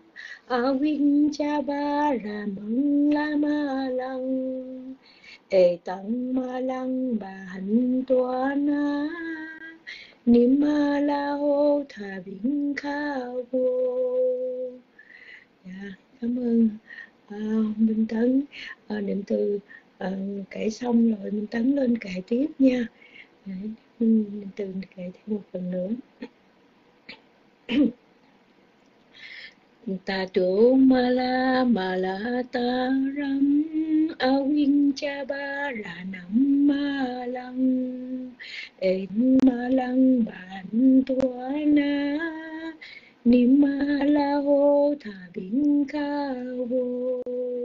avichabara malang tang malang ban tuana niệm lao thà biển khao vô. Dạ, cảm ơn Minh Tấn. Niệm từ kể xong rồi Minh Tấn lên kể tiếp nha. Niệm từ kể thêm một lần nữa. Tato mala taram avichabara malang malang ban tuana niệm lao thà biển cao vô.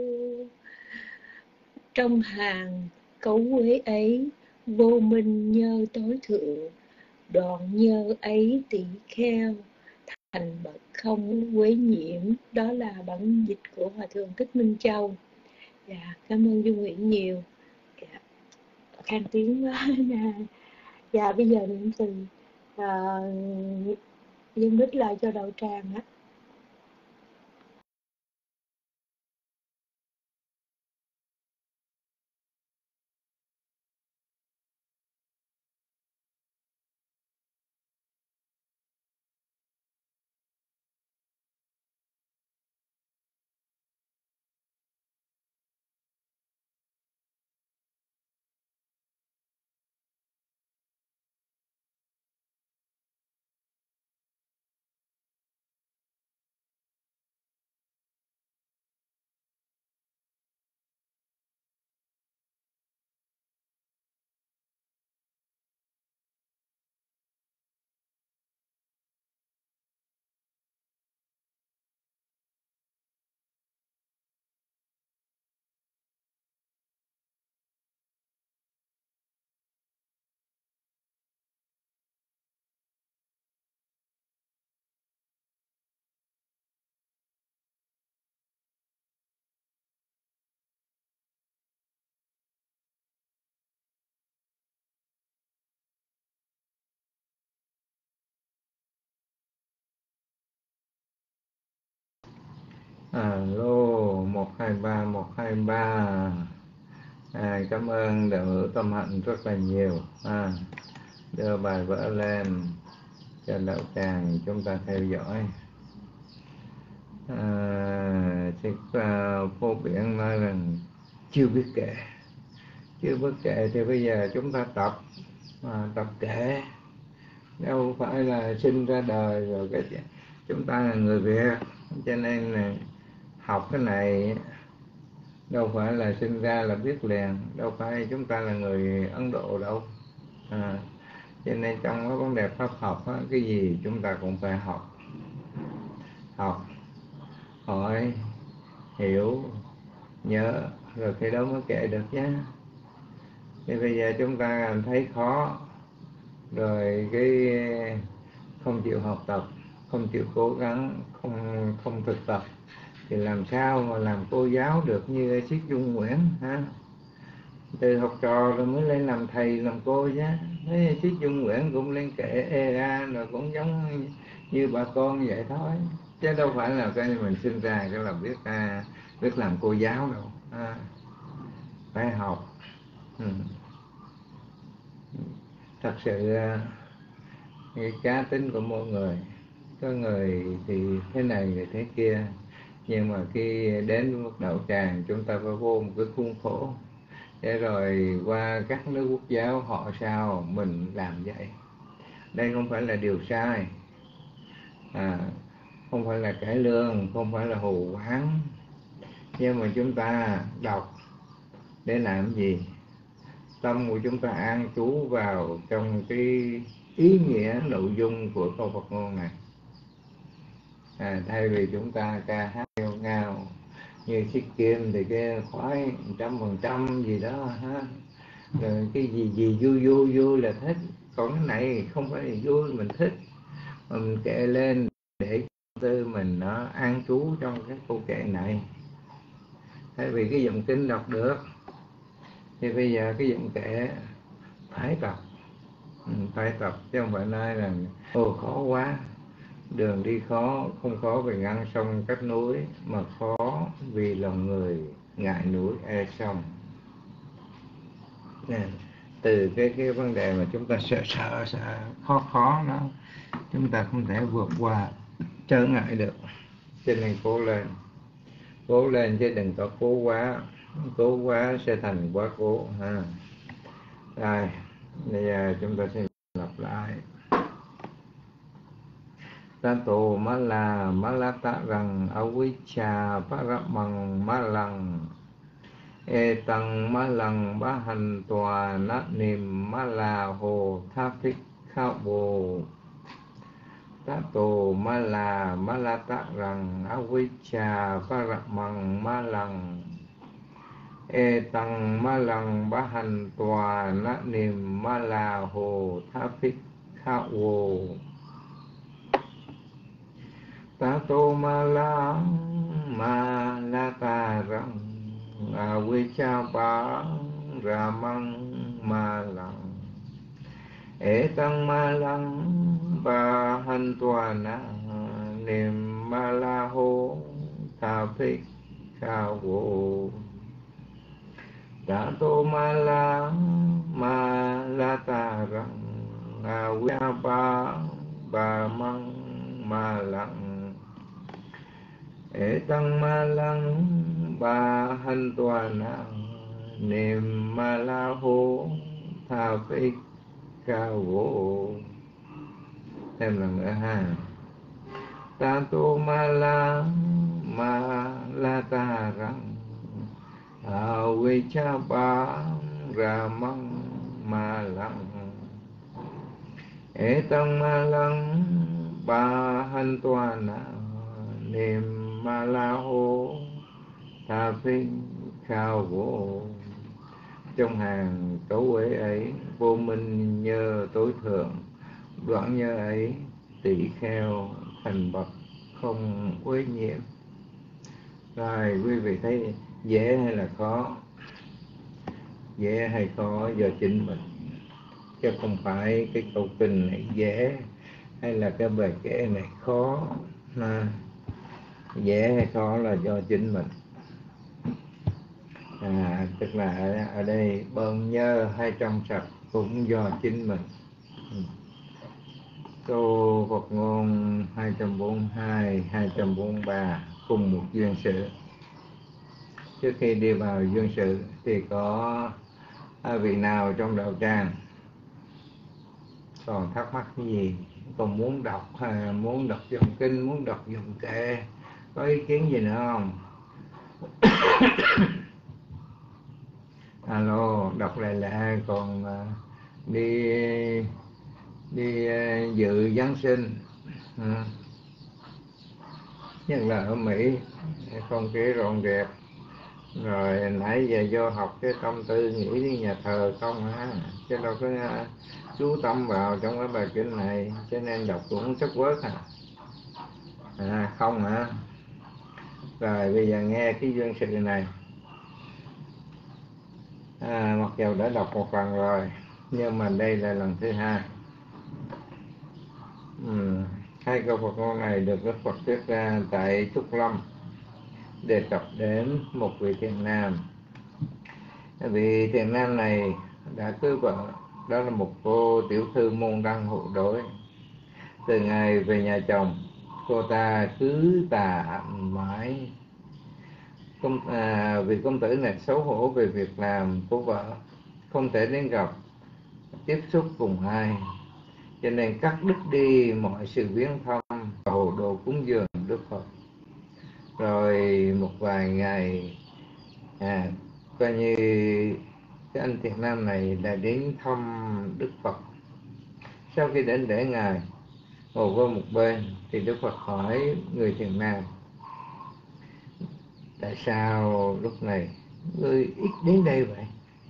Trong hàng cấu quế ấy vô minh nhơ tối thượng, đoạn nhơ ấy tỳ kheo thành bậc không quế nhiễm. Đó là bản dịch của Hòa Thượng Thích Minh Châu. Dạ, cảm ơn Dung Nguyễn nhiều. Dạ, khang tiếng quá nè. Dạ, bây giờ niệm từ dân đích lại cho đạo tràng á. Alo 123 123. Cảm ơn đạo hữu Tâm Hạnh rất là nhiều. Đưa bài vở lên cho đạo tràng chúng ta theo dõi. Phổ Biển nói rằng chưa biết kệ thì bây giờ chúng ta tập kệ. Đâu phải là sinh ra đời rồi chúng ta là người Việt, cho nên là học cái này đâu phải là sinh ra là biết liền, đâu phải chúng ta là người Ấn Độ đâu. Cho nên trong cái vấn đề pháp học cái gì chúng ta cũng phải học, hỏi, hiểu, nhớ, rồi khi đó mới kệ được nhé. Thì bây giờ chúng ta thấy khó rồi cái không chịu học tập, không chịu cố gắng, không thực tập thì làm sao mà làm cô giáo được như Siết Dung Nguyễn ha? Từ học trò rồi mới lên làm thầy làm cô chứ. Thế Siết Dung Nguyễn cũng lên kệ EA rồi cũng giống như bà con vậy thôi, chứ đâu phải là cái mình sinh ra cái là biết làm cô giáo đâu. Phải học. Thật sự cái cá tính của mỗi người, có người thì thế này người thế kia, nhưng mà khi đến mức đạo tràng chúng ta phải vô một cái khuôn khổ để rồi qua các nước quốc giáo họ sao mình làm vậy. Đây không phải là điều sai, không phải là cải lương, không phải là hù quán, nhưng mà chúng ta đọc để làm gì? Tâm của chúng ta an trú vào trong cái ý nghĩa nội dung của câu Phật ngôn này, thay vì chúng ta ca hát nghêu ngao như chiếc kim thì cái khoái 100% gì đó ha, rồi cái gì vui là thích, còn cái này không phải là vui mình thích mà mình kệ lên để tư mình nó an trú trong cái câu kệ này. Thay vì cái dòng kinh đọc được thì bây giờ cái dòng kệ phải tập, chứ không phải nói rằng khó quá. Đường đi khó, không khó vì ngăn sông cách núi, mà khó vì lòng người ngại núi e sông. Từ cái vấn đề mà chúng ta sợ khó nó, chúng ta không thể vượt qua trở ngại được. Cho nên cố lên chứ đừng có cố quá sẽ thành quá cố ha. Rồi bây giờ chúng ta sẽ lặp lại. Tato mala malata rằng avicca paramang malang etang malang bahan toa nanim malaho thapik khabo. Tato mala malata rằng avicca paramang malang etang malang bahan toa nanim malaho thapik khabo. Tato malang malatarang avicca paramang malang etang malang bahantuana nim malaho thapik khavo. Tato malang malatarang avicca paramang malang etang malang bahantuana nim malaho thapik khavo. Thêm lần nữa ha. Tato malang malatarang avicca paramang malang etang malang bahantuana nim malaho thapik khavo. Trong hàng cấu uế ấy vô minh nhơ tối thượng, đoạn nhơ ấy tỷ kheo thành bậc không uế nhiễm. Rồi quý vị thấy dễ hay là khó? Dễ hay khó do chính mình, chứ không phải cái câu kinh này dễ hay là cái bài kệ này khó. dễ hay khó là do chính mình. Tức là ở đây bơn nhơ hay trong sạch cũng do chính mình. Câu Phật ngôn 242, 243 cùng một duyên sự. Trước khi đi vào duyên sự thì có vị nào trong đạo tràng còn thắc mắc cái gì, còn muốn đọc muốn đọc dòng kinh, muốn đọc dòng kệ, có ý kiến gì nữa không? Alo, đọc lại còn đi dự Giáng sinh, nhất là ở Mỹ, không khí rộn rẹp, rồi nãy giờ vô học cái tâm tư nghĩ đến nhà thờ không á, chứ đâu có chú tâm vào trong cái bài kinh này, cho nên đọc cũng sức quớt không hả? Rồi bây giờ nghe cái duyên sự này. Mặc dù đã đọc một lần rồi, nhưng mà đây là lần thứ hai. Hai câu Phật ngôn này được Đức Phật thuyết ra tại Trúc Lâm, đề cập đến một vị thiện nam. Vị thiện nam này đã cưới vợ, đó là một cô tiểu thư môn đăng hộ đối. Từ ngày về nhà chồng, cô ta cứ tà hạnh mãi. Vị công tử này xấu hổ về việc làm của vợ, không thể đến gặp, tiếp xúc cùng ai, cho nên cắt đứt đi mọi sự viếng thăm và hồ đồ cúng dường Đức Phật. Rồi một vài ngày coi như cái anh thiện nam này đã đến thăm Đức Phật. Sau khi đến để ngài ngồi qua một bên thì Đức Phật hỏi người thiện nam: tại sao lúc này ngươi ít đến đây vậy?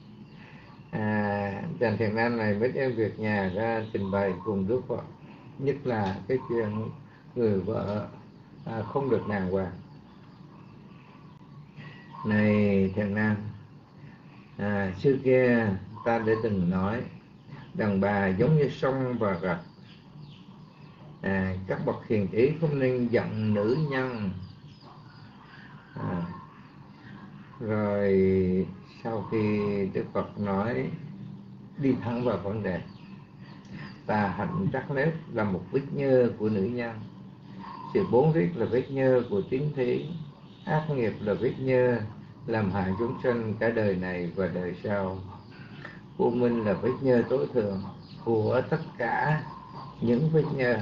Chàng thiện nam này mới đem việc nhà ra trình bày cùng Đức Phật, nhất là cái chuyện người vợ không được đàng hoàng. Này thiện nam, xưa kia ta đã từng nói đàn bà giống như sông và rạch. Các bậc hiền trí không nên giận nữ nhân. Rồi sau khi Đức Phật nói, đi thẳng vào vấn đề. Tà hạnh trắc nết là một vết nhơ của nữ nhân, sự bốn rít là vết nhơ của tín thí, ác nghiệp là vết nhơ làm hại chúng sanh cả đời này và đời sau. Vô minh là vết nhơ tối thượng của tất cả những vết nhơ.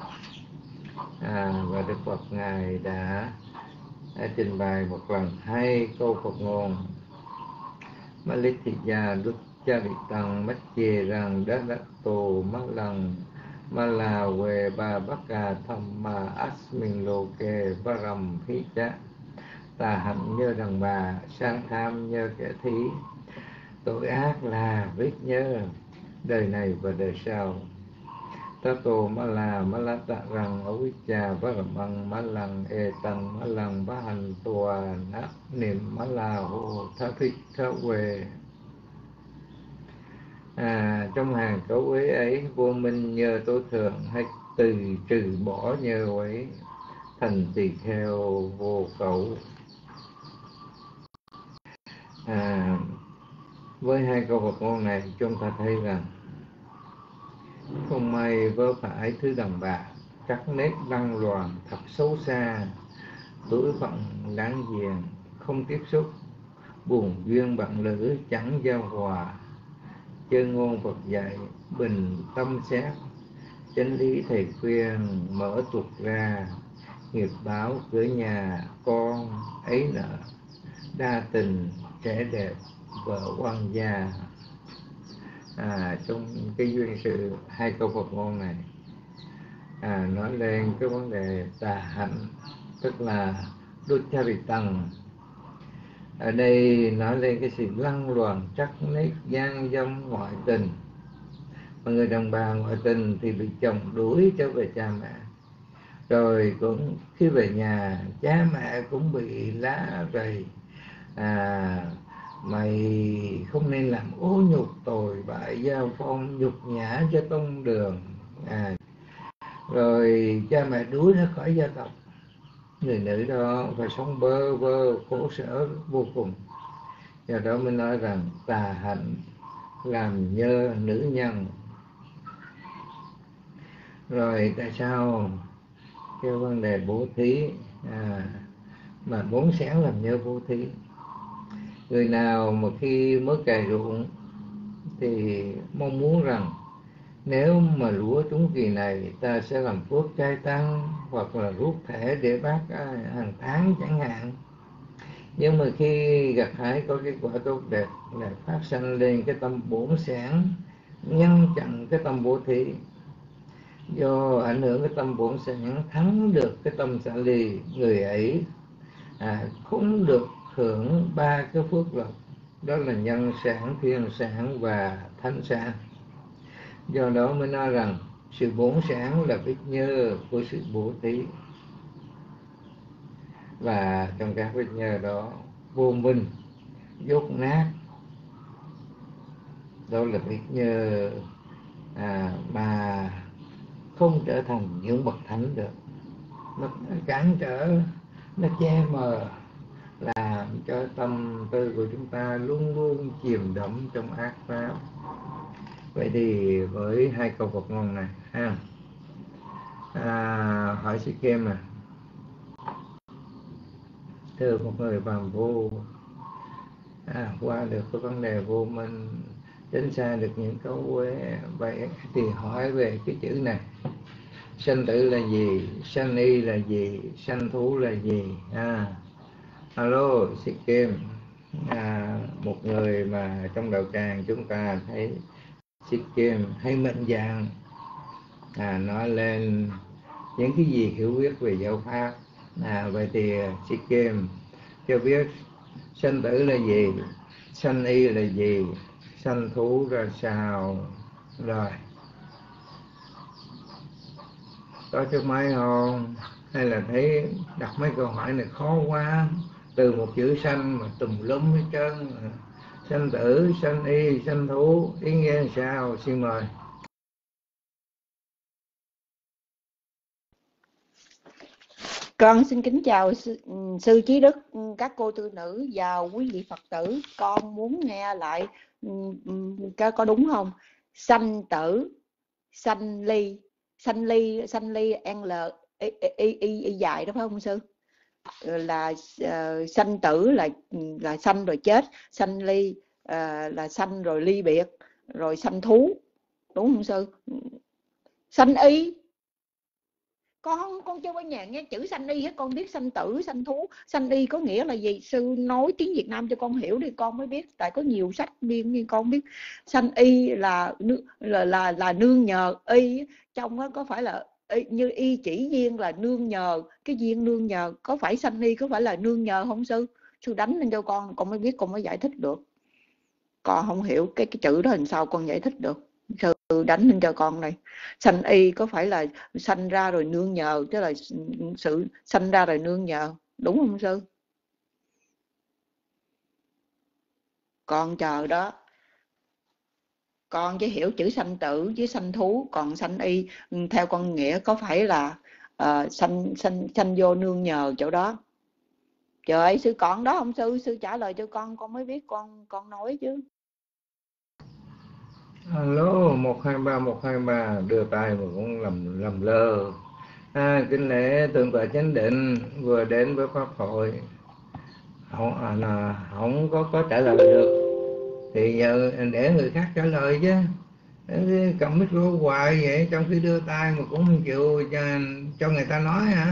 Và Đức Phật ngài đã trình bày một lần hai câu Phật ngôn: Malitthija Duccharitang Machirang Dadatto Malang Malawe Babaka Thamma Asmin Loke Varam Hicha. Tà hạnh như đàn bà, sang tham như kẻ thí, tội ác là vết nhơ đời này và đời sau. Tato Mala Malata Rang Avicca Varamang Malang Etang Malang Bahan Tua Nát Niệm Mala Hồ Tha Thích Tha Quê. Trong hàng cấu uế ấy, vô minh nhơ tối thượng, hay từ trừ bỏ nhơ ấy, thành tỳ kheo vô cấu. Với hai câu Phật ngôn này, chúng ta thấy rằng không may vớ phải thứ đàn bà các nét đăng loàn thật xấu xa, tuổi phận láng giềng, không tiếp xúc, buồn duyên bạn lữ chẳng giao hòa, chân ngôn Phật dạy bình tâm xét, chánh lý thầy khuyên mở tuột ra, nghiệp báo cửa nhà con ấy nợ, đa tình trẻ đẹp vợ quan gia. Trong cái duyên sự hai câu Phật ngôn này nói lên cái vấn đề tà hạnh, tức là Duccharitang. Ở đây nói lên cái sự lăng loàn trắc nết gian dâm ngoại tình. Mà người đàn bà ngoại tình thì bị chồng đuổi trở về cha mẹ, rồi cũng khi về nhà cha mẹ cũng bị lá rầy: mày không nên làm ô nhục tồi bại giao phong, nhục nhã cho tông đường. Rồi cha mẹ đuổi ra khỏi gia tộc. người nữ đó phải sống bơ vơ khổ sở vô cùng. Do đó mới nói rằng tà hạnh làm nhơ nữ nhân. Rồi tại sao cái vấn đề bố thí mà bốn sáng làm nhơ bố thí? Người nào mà khi mới cày ruộng thì mong muốn rằng nếu mà lúa trúng kỳ này ta sẽ làm phước trai tăng, hoặc là rút thẻ để bác hàng tháng chẳng hạn. Nhưng mà khi gặt hái có kết quả tốt đẹp là phát sanh lên cái tâm bổn sản, ngăn chặn cái tâm bố thí. Do ảnh hưởng cái tâm bổn sản thắng được cái tâm xả ly, người ấy không được hưởng ba cái phước lộc, đó là nhân sản, thiên sản và thánh sản. Do đó mới nói rằng sự bổn sản là vết nhơ của sự bố thí. Và trong các vết nhơ đó, vô minh dốt nát, đó là vết nhơ mà không trở thành những bậc thánh được. Nó cản trở, nó che mờ, làm cho tâm tư của chúng ta luôn luôn chìm đắm trong ác pháp. Vậy thì với hai câu Phật ngôn này hỏi sĩ Kim thưa một người phàm phu, qua được cái vấn đề vô minh, tránh xa được những câu quê, vậy thì hỏi về cái chữ này: sanh tử là gì, sanh y là gì, sanh thú là gì? Alo sĩ Kim, một người mà trong đạo tràng chúng ta thấy sĩ Kim hay mạnh dạn nói lên những cái gì hiểu biết về giáo pháp. Vậy thì sĩ Kim cho biết sanh tử là gì, sanh y là gì, sanh thú ra sao? Rồi có cho máy không? Hay là thấy đặt mấy câu hỏi này khó quá, từ một chữ sanh mà tùm lum hết trơn. Sanh tử, sanh y, sanh thú, ý nghĩa là sao? Xin mời. Con xin kính chào sư Chí Đức, các cô tư nữ và quý vị Phật tử. Con muốn nghe lại có đúng không? Sanh tử, sanh ly L y dài đó phải không sư? Là sanh tử là sanh rồi chết, sanh ly là sanh rồi ly biệt, rồi sanh thú, đúng không sư? Sanh y, con chưa bao giờ nghe chữ sanh y hết. Con biết sanh tử, sanh thú, sanh y có nghĩa là gì? Sư nói tiếng Việt Nam cho con hiểu đi con mới biết, tại có nhiều sách biên nhưng con biết. Sanh y là nương nhờ. Y trong đó có phải là như y chỉ duyên là nương nhờ, cái duyên nương nhờ, có phải sanh y có phải là nương nhờ không sư? Sư đánh lên cho con mới biết, con mới giải thích được. Con không hiểu cái chữ đó làm sao con giải thích được. Sư đánh lên cho con này. Sanh y có phải là sanh ra rồi nương nhờ, tức là sự sanh ra rồi nương nhờ, đúng không sư? Con chờ đó. Con chỉ hiểu chữ sanh tử với sanh thú, còn sanh y theo con nghĩa có phải là sanh vô nương nhờ chỗ đó. Trời ơi, sư còn đó không sư? Sư trả lời cho con mới biết con nói chứ. Alo 123 đưa tay mà cũng lầm lơ. Kính lễ Thượng tọa Chánh Định vừa đến với pháp hội, không có trả lời được thì giờ để người khác trả lời chứ. Cầm micro hoài vậy, trong khi đưa tay mà cũng không chịu cho người ta nói hả?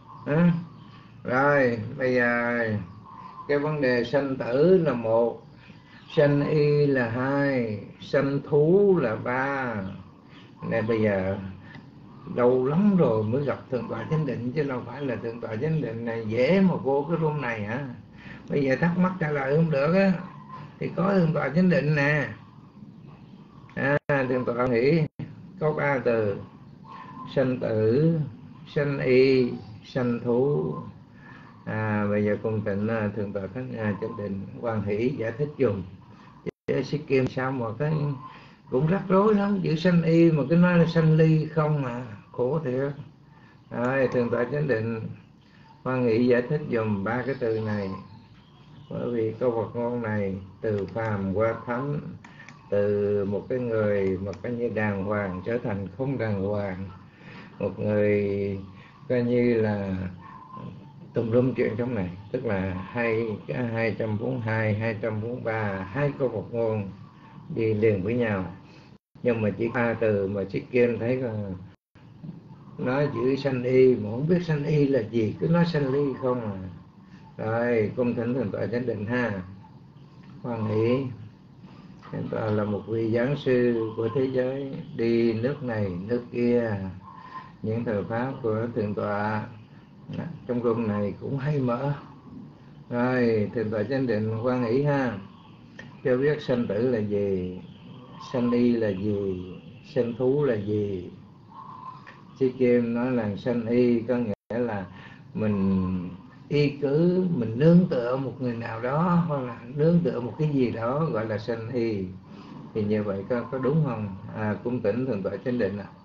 Rồi bây giờ cái vấn đề sanh tử là một, sanh y là hai, sanh thú là ba. Nên bây giờ lâu lắm rồi mới gặp Thượng tọa Chánh Định, chứ đâu phải là Thượng tọa Chánh Định này dễ mà vô cái room này hả? Bây giờ thắc mắc trả lời không được á thì có Thượng tọa Chánh Định nè. Thượng tọa nghĩ có ba từ: sanh tử, sanh y, sanh thú. Bây giờ cùng tịnh Thượng tọa Chánh Định hoan hỷ giải thích dùng. Sĩ Kim sao mà cái cũng rắc rối lắm, chữ sanh y mà cái nói là sanh ly không mà khổ thiệt. Thượng tọa Chánh Định Hoan hỷ giải thích dùm ba cái từ này, bởi vì câu Phật ngôn này từ phàm qua thánh, từ một cái người mà coi như đàng hoàng trở thành không đàng hoàng, một người coi như là tùm lum chuyện trong này, tức là 242, 243, hai câu Phật ngôn đi liền với nhau. Nhưng mà chỉ ba từ mà Thích Kim thấy nói chữ sanh y mà không biết sanh y là gì, cứ nói sanh ly không à. Rồi cung thỉnh Thượng tọa chánh định ha. Hoan hỷ Thượng tọa là một vị giảng sư của thế giới, đi nước này nước kia, những thời pháp của Thượng tọa trong room này cũng hay mở. Rồi Thượng tọa chánh định hoan hỷ ha, cho biết sanh tử là gì, sanh y là gì, sanh thú là gì. Sư Kim nói là sanh y có nghĩa là mình y cứ, mình nương tựa một người nào đó, hoặc là nương tựa một cái gì đó gọi là sanh y. Thì như vậy có đúng không? Cung thỉnh Thượng tọa chánh định ạ.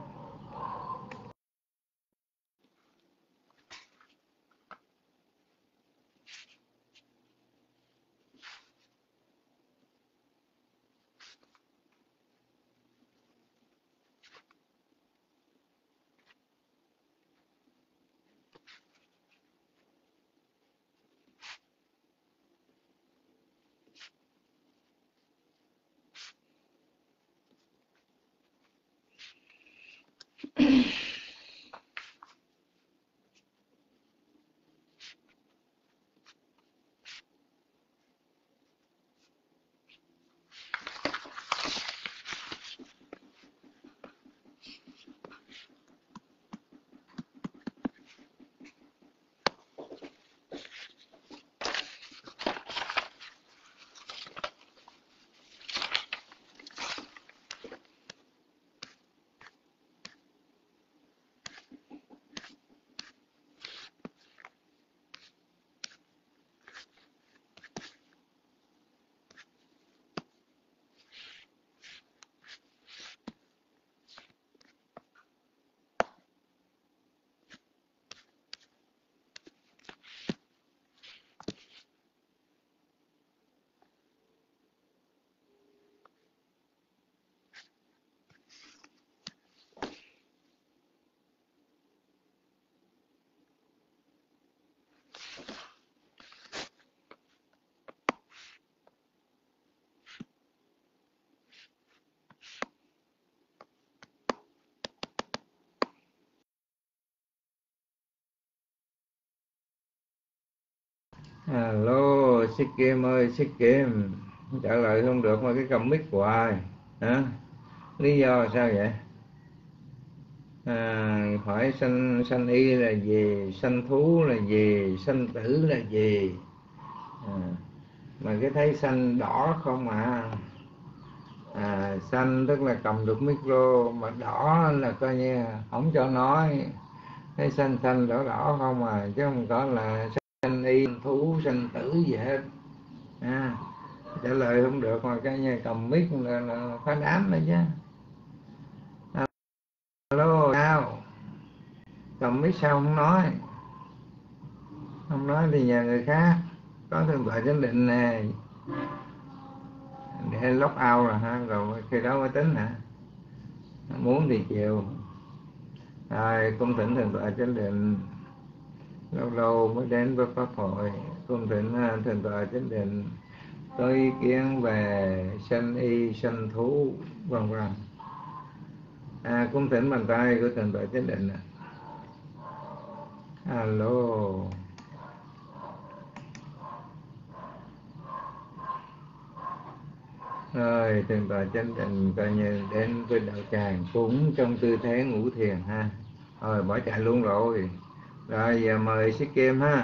Alo, Sĩ Kim ơi, Sĩ Kim trả lời không được mà cái cầm mic hoài hả? Lý do sao vậy? Hỏi sanh y là gì, sanh thú là gì, sanh tử là gì? Mà cái thấy sanh đỏ không à? Xanh tức là cầm được micro, mà đỏ là coi như không cho nói. Thấy xanh xanh đỏ đỏ không à, chứ không có là sanh y, thú, sanh tử gì hết. Trả lời không được mà cái như cầm mic là phá đám đấy chứ. Alo, sao? Cầm mic sao không nói? Không nói thì nhờ người khác. Có Thượng tọa chánh định nè, để lock out rồi ha, rồi khi đó mới tính hả? Muốn thì chịu. Rồi cung thỉnh Thượng tọa chánh định, lâu lâu mới đến với pháp hội. Cung thỉnh Thượng tọa chánh định có ý kiến về sanh y, sanh thú, vân vân. Cung thỉnh bàn tay của Thượng tọa chánh định. Alo. Rồi Thượng tọa chánh định coi như đến với đạo tràng cũng trong tư thế ngủ thiền ha. Rồi bỏ chạy luôn rồi. Rồi giờ mời Sĩ Kim ha.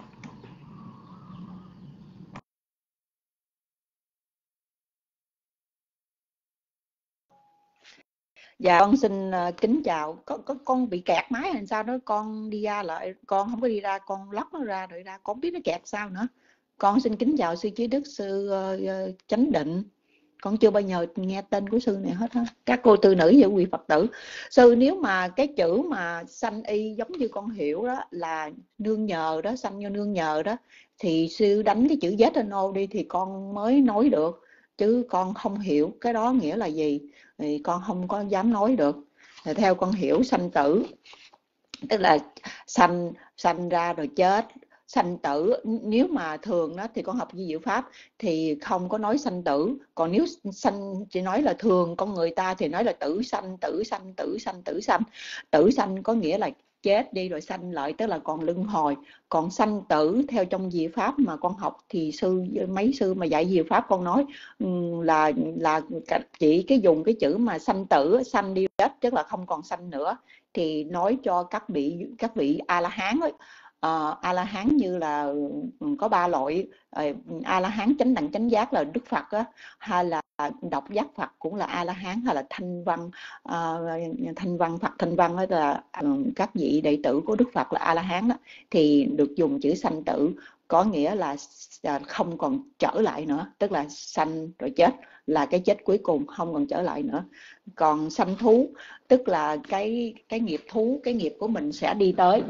Dạ con xin kính chào. Con bị kẹt máy hay sao đó, con đi ra lại, con không có đi ra, con lóc nó ra rồi ra, con biết nó kẹt sao nữa. Con xin kính chào sư Trí Đức, sư Chánh Định, Con chưa bao giờ nghe tên của sư này hết á. Các cô tư nữ và quý Phật tử, sư nếu mà cái chữ mà sanh y giống như con hiểu đó là nương nhờ đó, sanh vô nương nhờ đó, thì sư đánh cái chữ ZNO đi thì con mới nói được, chứ con không hiểu cái đó nghĩa là gì thì con không có dám nói được. Thì theo con hiểu sanh tử tức là sanh ra rồi chết, sanh tử. Nếu mà thường đó thì con học di diệu pháp thì không có nói sanh tử, còn nếu sanh chỉ nói là thường con người ta thì nói là tử sanh, tử sanh, tử sanh, tử sanh. Tử sanh có nghĩa là chết đi rồi sanh lại, tức là còn luân hồi. Còn sanh tử theo trong diệu pháp mà con học thì mấy sư mà dạy diệu pháp con nói là chỉ cái dùng cái chữ mà sanh tử, sanh đi chết tức là không còn sanh nữa, thì nói cho các vị A La Hán ấy. A La Hán như là có 3 loại. A La Hán chánh đẳng chánh giác là Đức Phật á, hay là độc giác Phật cũng là A La Hán, hay là thanh văn Phật thanh văn đó là các vị đệ tử của Đức Phật là A La Hán đó, thì được dùng chữ sanh tử có nghĩa là không còn trở lại nữa, tức là sanh rồi chết là cái chết cuối cùng, không còn trở lại nữa. Còn sanh thú tức là cái nghiệp thú, cái nghiệp của mình sẽ đi tới.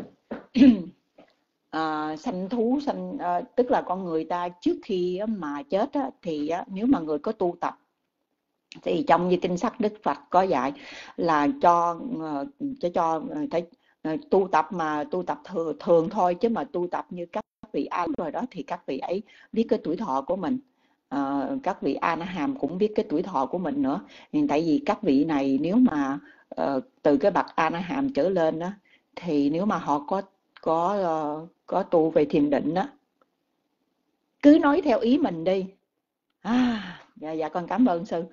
Sanh thú tức là con người ta trước khi mà chết á, thì nếu mà người có tu tập thì trong như kinh sách Đức Phật có dạy là cho thấy tu tập mà tu tập thường thôi, chứ mà tu tập như các vị A rồi đó thì các vị ấy biết cái tuổi thọ của mình. Các vị A Na Hàm cũng biết cái tuổi thọ của mình nữa. Tại vì các vị này nếu mà từ cái bậc A Na Hàm trở lên đó, thì nếu mà họ có tu về thiền định đó, cứ nói theo ý mình đi. Dạ con cảm ơn sư.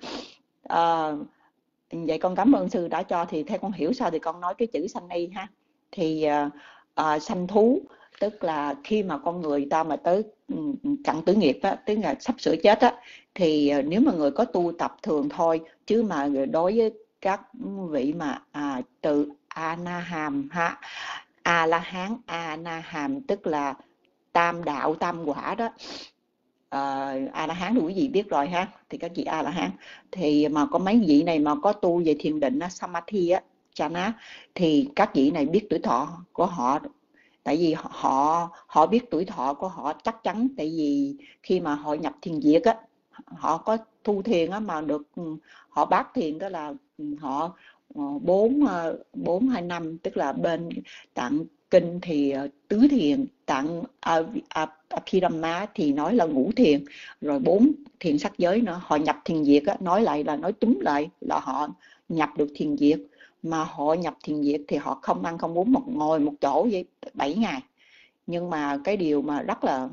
Vậy con cảm ơn sư đã cho, thì theo con hiểu sao thì con nói cái chữ sanh y ha. Thì sanh thú tức là khi mà con người ta mà tới cận tử nghiệp á, tức là sắp sửa chết á, thì nếu mà người có tu tập thường thôi, chứ mà đối với các vị mà từ A Na Hàm ha, A La Hán, A Na Hàm tức là tam đạo tam quả đó. A La Hán thì quý vị biết rồi ha, thì các vị A La Hán thì mà có mấy vị này mà có tu về thiền định á, Samadhi á, Chana, thì các vị này biết tuổi thọ của họ. Tại vì họ biết tuổi thọ của họ chắc chắn, tại vì khi mà họ nhập thiền diệt á, họ có tu thiền á, mà được họ bát thiền đó là họ 4-2 năm, tức là bên tạng kinh thì tứ thiền, tạng Abhidhamma thì nói là ngũ thiền, rồi 4 thiền sắc giới nữa. Họ nhập thiền diệt á, nói túm lại là họ nhập được thiền diệt. Mà họ nhập thiền diệt thì họ không ăn không uống, ngồi một chỗ vậy 7 ngày. Nhưng mà cái điều mà rất là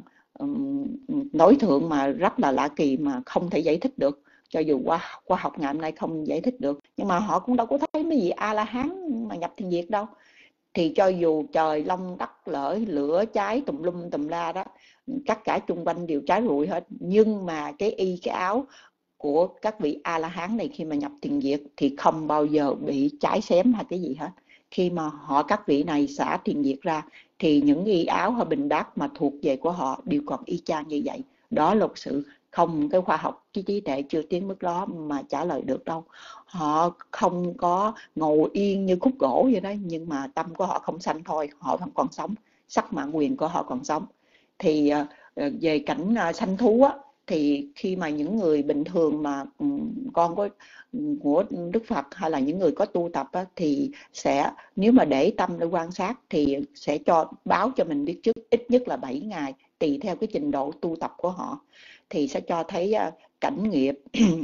đối thượng mà rất là lạ kỳ mà không thể giải thích được, cho dù qua học ngày hôm nay không giải thích được, nhưng mà họ cũng đâu có thấy mấy vị A La Hán mà nhập thiền diệt đâu. Thì cho dù trời long đất lở, lửa cháy tùm lum tùm la đó, tất cả chung quanh đều cháy rụi hết, nhưng mà cái áo của các vị A La Hán này khi mà nhập thiền diệt thì không bao giờ bị cháy xém hay cái gì hết. Khi mà các vị này xả thiền diệt ra thì những y áo hay bình đát mà thuộc về của họ đều còn y chang như vậy. Đó là sự không, cái khoa học cái trí tuệ chưa tiến mức đó mà trả lời được đâu. Họ không có ngồi yên như khúc gỗ vậy đó, nhưng mà tâm của họ không sanh thôi, họ vẫn còn sống, sắc mạng quyền của họ còn sống. Thì về cảnh sanh thú á, thì khi mà những người bình thường mà con của Đức Phật hay là những người có tu tập á, thì sẽ nếu mà để tâm để quan sát thì sẽ báo cho mình biết trước ít nhất là 7 ngày, tùy theo cái trình độ tu tập của họ, thì sẽ cho thấy cảnh nghiệp,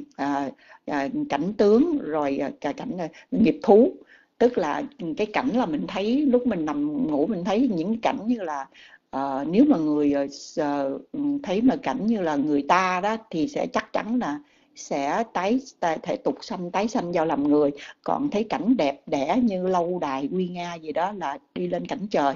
cảnh tướng, rồi cả cảnh nghiệp thú. Tức là cái cảnh là mình thấy lúc mình nằm ngủ, mình thấy những cảnh như là nếu mà người thấy mà cảnh như là người ta đó thì sẽ chắc chắn là sẽ thể tục sanh, tái sanh vào làm người. Còn thấy cảnh đẹp đẽ như lâu đài nguy nga gì đó là đi lên cảnh trời.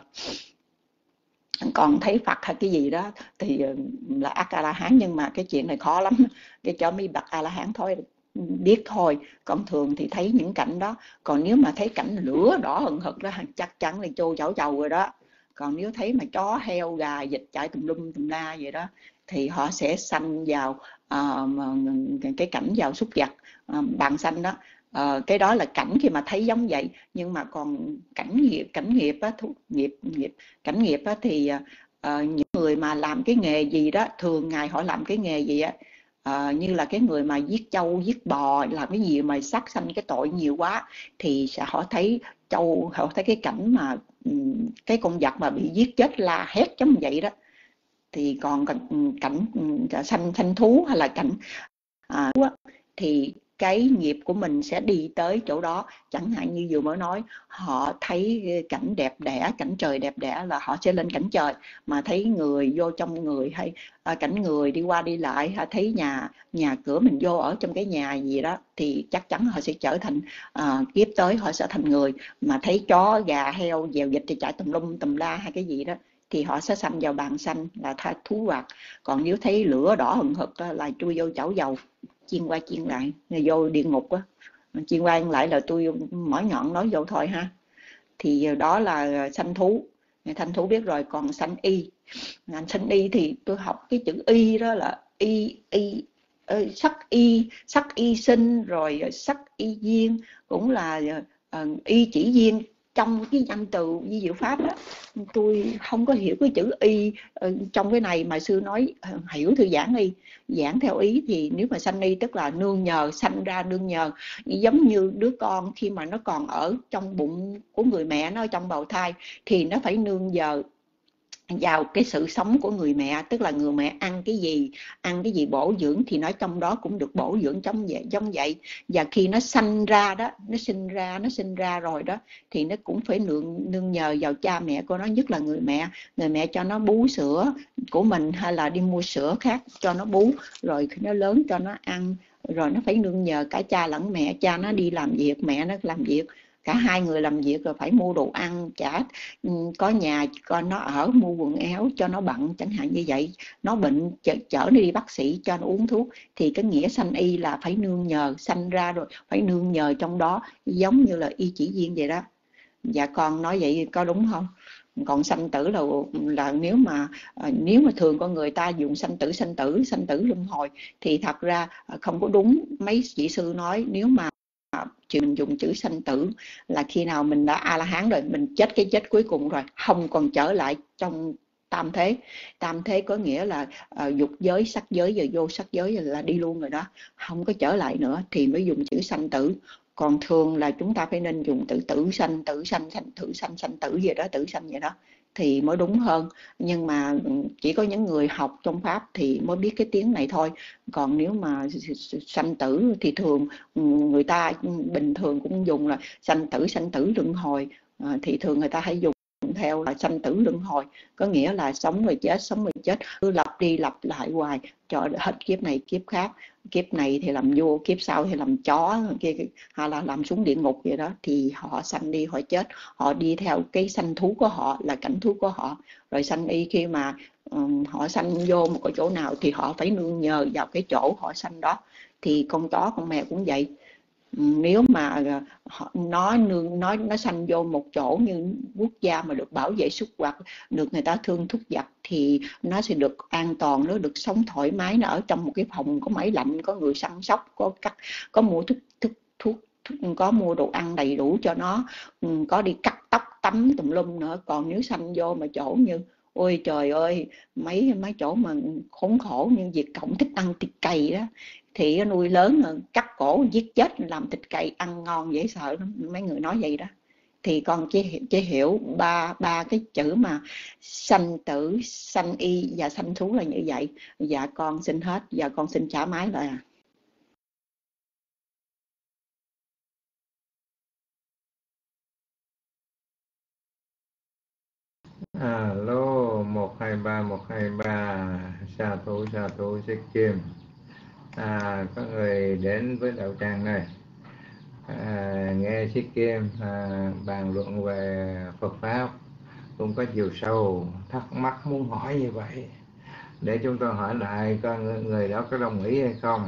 Còn thấy Phật hay cái gì đó thì là A La Hán, nhưng mà cái chuyện này khó lắm, cái cho mấy bậc A La Hán thôi biết thôi. Còn thường thì thấy những cảnh đó. Còn nếu mà thấy cảnh lửa đỏ hừng hực đó chắc chắn là trô chảo chầu rồi đó. Còn nếu thấy mà chó heo gà vịt chạy tùm lum tùm la vậy đó thì họ sẽ sanh vào cái cảnh vào súc vật, bạn sanh đó. Cái đó là cảnh khi mà thấy giống vậy. Nhưng mà còn cảnh nghiệp á, cảnh nghiệp á, thì những người mà làm cái nghề gì đó, thường ngày họ làm cái nghề gì á, như là cái người mà giết trâu giết bò, làm cái gì mà sát sanh cái tội nhiều quá, thì họ thấy trâu, họ thấy cái cảnh mà cái con vật mà bị giết chết la hét giống vậy đó. Thì còn cảnh sanh thú hay là cảnh thì cái nghiệp của mình sẽ đi tới chỗ đó. Chẳng hạn như vừa mới nói, họ thấy cảnh đẹp đẽ, cảnh trời đẹp đẽ là họ sẽ lên cảnh trời. Mà thấy người vô trong người, hay cảnh người đi qua đi lại, hay thấy nhà cửa mình vô ở trong cái nhà gì đó, thì chắc chắn họ sẽ trở thành kiếp tới họ sẽ thành người. Mà thấy chó gà heo dèo dịch thì chạy tùm lum tùm la hay cái gì đó, thì họ sẽ sanh vào bàn sanh là thú vật. Còn nếu thấy lửa đỏ hừng hực là chui vô chảo dầu, chiên qua chiên lại, vô địa ngục á. Chiên qua chiên lại là tôi mỏi nhọn nói vô thôi ha. Thì đó là sanh thú. Sanh thú biết rồi. Còn sanh y, sanh y thì tôi học cái chữ y đó là sắc y sinh, rồi sắc y duyên, cũng là y chỉ duyên trong cái danh từ Di Diệu Pháp đó. Tôi không có hiểu cái chữ y trong cái này, mà sư nói hiểu thư giảng y, giảng theo ý. Thì nếu mà sanh y tức là nương nhờ, sanh ra nương nhờ. Giống như đứa con khi mà nó còn ở trong bụng của người mẹ, nó ở trong bào thai, thì nó phải nương nhờ vào cái sự sống của người mẹ. Tức là người mẹ ăn cái gì bổ dưỡng thì nó trong đó cũng được bổ dưỡng giống vậy. Và khi nó sanh ra đó, nó sinh ra rồi đó, thì nó cũng phải nương nhờ vào cha mẹ của nó, nhất là người mẹ cho nó bú sữa của mình, hay là đi mua sữa khác cho nó bú, rồi khi nó lớn cho nó ăn. Rồi nó phải nương nhờ cả cha lẫn mẹ. Cha nó đi làm việc, mẹ nó làm việc, cả hai người làm việc, rồi phải mua đồ ăn, có nhà con nó ở, mua quần áo cho nó bận chẳng hạn như vậy. Nó bệnh chở nó đi bác sĩ cho nó uống thuốc. Thì cái nghĩa sanh y là phải nương nhờ, sanh ra rồi phải nương nhờ trong đó, giống như là y chỉ duyên vậy đó. Dạ con nói vậy có đúng không? Còn sanh tử là nếu mà thường con người ta dùng sanh tử luân hồi, thì thật ra không có đúng. Mấy vị sư nói nếu mà mình dùng chữ sanh tử là khi nào mình đã A La Hán rồi, mình chết cái chết cuối cùng rồi, không còn trở lại trong tam thế. Tam thế có nghĩa là dục giới, sắc giới và vô sắc giới là đi luôn rồi đó, không có trở lại nữa, thì mới dùng chữ sanh tử. Còn thường là chúng ta phải nên dùng tử sanh sanh tử gì đó, tử sanh vậy đó thì mới đúng hơn. Nhưng mà chỉ có những người học trong Pháp thì mới biết cái tiếng này thôi. Còn nếu mà sanh tử thì thường người ta bình thường cũng dùng là sanh tử luân hồi. Thì thường người ta hay dùng theo là sanh tử luân hồi, có nghĩa là sống rồi chết, cứ lặp đi lặp lại hoài cho hết kiếp này kiếp khác. Kiếp này thì làm vua, kiếp sau thì làm chó, hay là làm xuống địa ngục vậy đó. Thì họ sanh đi họ chết, họ đi theo cái sanh thú của họ, là cảnh thú của họ. Rồi sanh y khi mà họ sanh vô một cái chỗ nào thì họ phải nương nhờ vào cái chỗ họ sanh đó. Thì con chó con mèo cũng vậy. Nếu mà nó sanh vô một chỗ như quốc gia mà được bảo vệ súc vật, được người ta thương thúc vật, thì nó sẽ được an toàn, nó được sống thoải mái, nó ở trong một cái phòng có máy lạnh, có người săn sóc, có mua thuốc, có mua đồ ăn đầy đủ cho nó, có đi cắt tóc tắm tùm lum nữa. Còn nếu sanh vô mà chỗ như ôi trời ơi, mấy chỗ mà khốn khổ như Việt Cộng thích ăn thịt cầy đó, thì nuôi lớn cắt cổ giết chết làm thịt cầy ăn ngon dễ sợ lắm. Mấy người nói vậy đó. Thì con chỉ hiểu ba cái chữ mà sanh tử, sanh y và sanh thú là như vậy. Dạ con xin hết, và con xin trả máy lại à. Alo 123 sa thú Xích Kim. Có người đến với đạo tràng này, nghe Xích Kim bàn luận về Phật pháp, cũng có chiều sâu, thắc mắc muốn hỏi như vậy, để chúng tôi hỏi lại coi người đó có đồng ý hay không.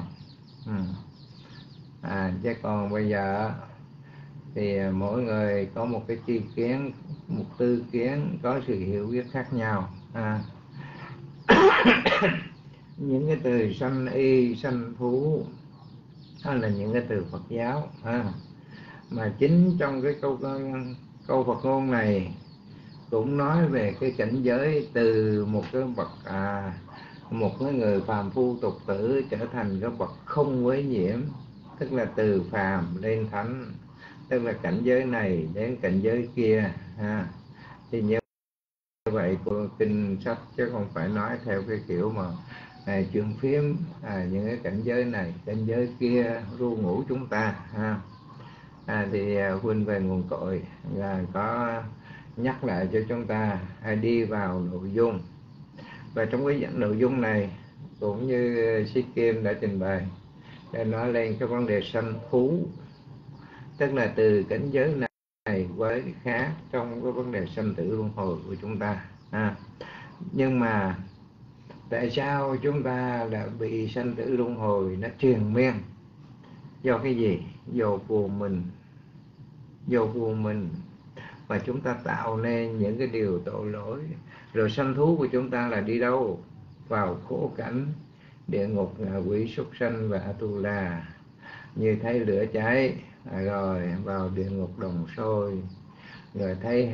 Chứ còn bây giờ thì mỗi người có một cái tri kiến, một tư kiến, có sự hiểu biết khác nhau. những cái từ sanh y, sanh thú, đó là những cái từ Phật giáo ha. Mà chính trong cái câu Phật ngôn này cũng nói về cái cảnh giới từ một cái bậc một cái người phàm phu tục tử trở thành cái bậc không quấy nhiễm, tức là từ phàm lên thánh, tức là cảnh giới này đến cảnh giới kia ha. Thì như vậy của kinh sách, chứ không phải nói theo cái kiểu mà chuyện phím những cái cảnh giới này cảnh giới kia ru ngủ chúng ta ha. Thì huynh về nguồn cội là có nhắc lại cho chúng ta hãy đi vào nội dung, và trong cái nội dung này cũng như Sĩ Kim đã trình bày để nói lên cái vấn đề sanh thú, tức là từ cảnh giới này với cái khác trong cái vấn đề sanh tử luân hồi của chúng ta Nhưng mà tại sao chúng ta lại bị sanh tử luân hồi nó triền miên? Do cái gì? Do vô mình mà chúng ta tạo nên những cái điều tội lỗi. Rồi sanh thú của chúng ta là đi đâu? Vào khổ cảnh địa ngục, ngạ quỷ, súc sanh và Atula. Như thấy lửa cháy rồi vào địa ngục đồng sôi, rồi thấy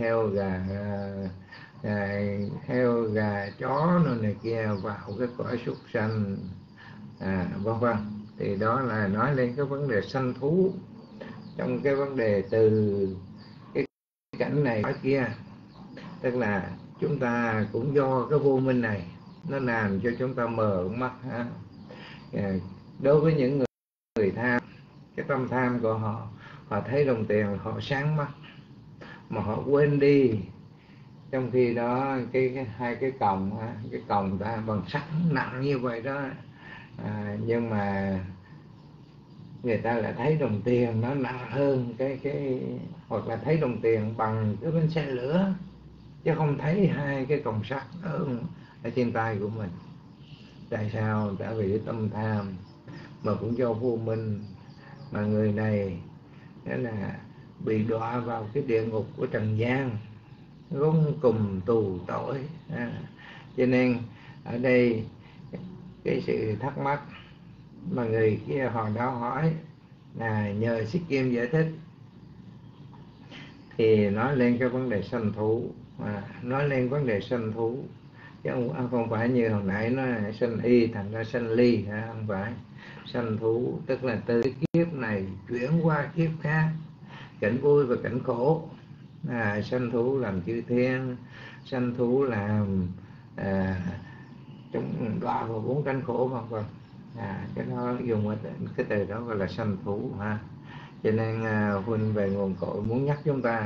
heo gà chó nữa này kia vào cái cõi súc sanh vân vân. Thì đó là nói lên cái vấn đề sanh thú trong cái vấn đề từ cái cảnh này ở kia. Tức là chúng ta cũng do cái vô minh này nó làm cho chúng ta mờ mắt đối với những người tham, cái tâm tham của họ thấy đồng tiền họ sáng mắt, mà họ quên đi trong khi đó hai cái còng ta bằng sắt nặng như vậy đó, nhưng mà người ta lại thấy đồng tiền nó nặng hơn hoặc là thấy đồng tiền bằng cái bánh xe lửa, chứ không thấy hai cái còng sắt ở trên tay của mình. Tại sao? Tại vì cái tâm tham, mà cũng do vô minh mà người này đó là bị đọa vào cái địa ngục của trần gian, gông cùng tù tội. Cho nên ở đây cái sự thắc mắc mà người kia họ đó hỏi là nhờ Sĩ Kim giải thích, thì nói lên cái vấn đề sanh thú, nói lên vấn đề sanh thú, chứ không phải như hồi nãy nó sanh y thành ra sanh ly, không phải. Sanh thú tức là từ kiếp này chuyển qua kiếp khác, cảnh vui và cảnh khổ. Sanh thú làm chư thiên, sanh thú làm chúng đọa vào 4 cánh khổ vân vân. Cái đó dùng cái từ đó gọi là sanh thú ha. Cho nên huynh về nguồn cội muốn nhắc chúng ta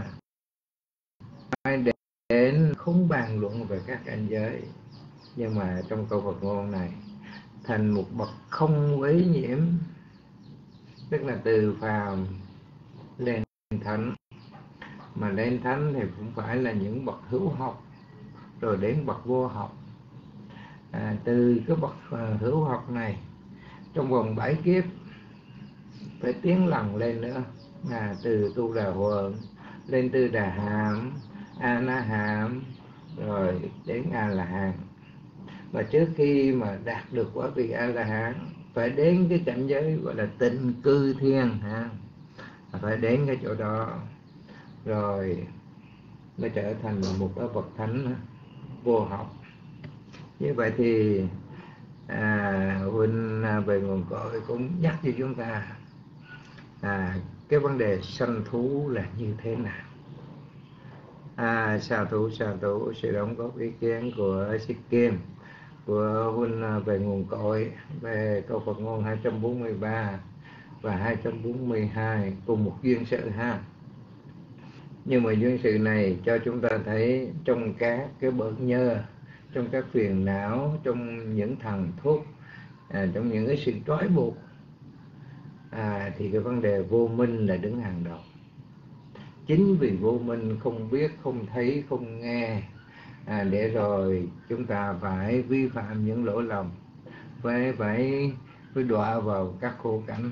đến không bàn luận về các cảnh giới, nhưng mà trong câu Phật ngôn này thành một bậc không quấy nhiễm, tức là từ phàm lên thánh. Mà lên thánh thì cũng phải là những bậc hữu học rồi đến bậc vô học. Từ cái bậc hữu học này trong vòng 7 kiếp phải tiến lần lên nữa, từ Tu Đà Huận lên Tư Đà Hàm, A Na Hàm, rồi đến A La Hán. Và trước khi mà đạt được quả vị A La Hán phải đến cái cảnh giới gọi là tịnh cư thiên phải đến cái chỗ đó rồi mới trở thành một cái bậc thánh vô học. Như vậy thì huynh về nguồn cội cũng nhắc cho chúng ta cái vấn đề sanh thú là như thế nào. Sa thú sự đóng góp ý kiến của Sĩ Kim, của huynh về nguồn cội về câu Phật ngôn 243 và 242 cùng một duyên sự ha. Nhưng mà duyên sự này cho chúng ta thấy trong các cái bợn nhơ, trong các phiền não, trong những thằng thuốc, trong những cái sự trói buộc, thì cái vấn đề vô minh là đứng hàng đầu. Chính vì vô minh không biết, không thấy, không nghe, để rồi chúng ta phải vi phạm những lỗi lầm, phải đọa vào các khổ cảnh.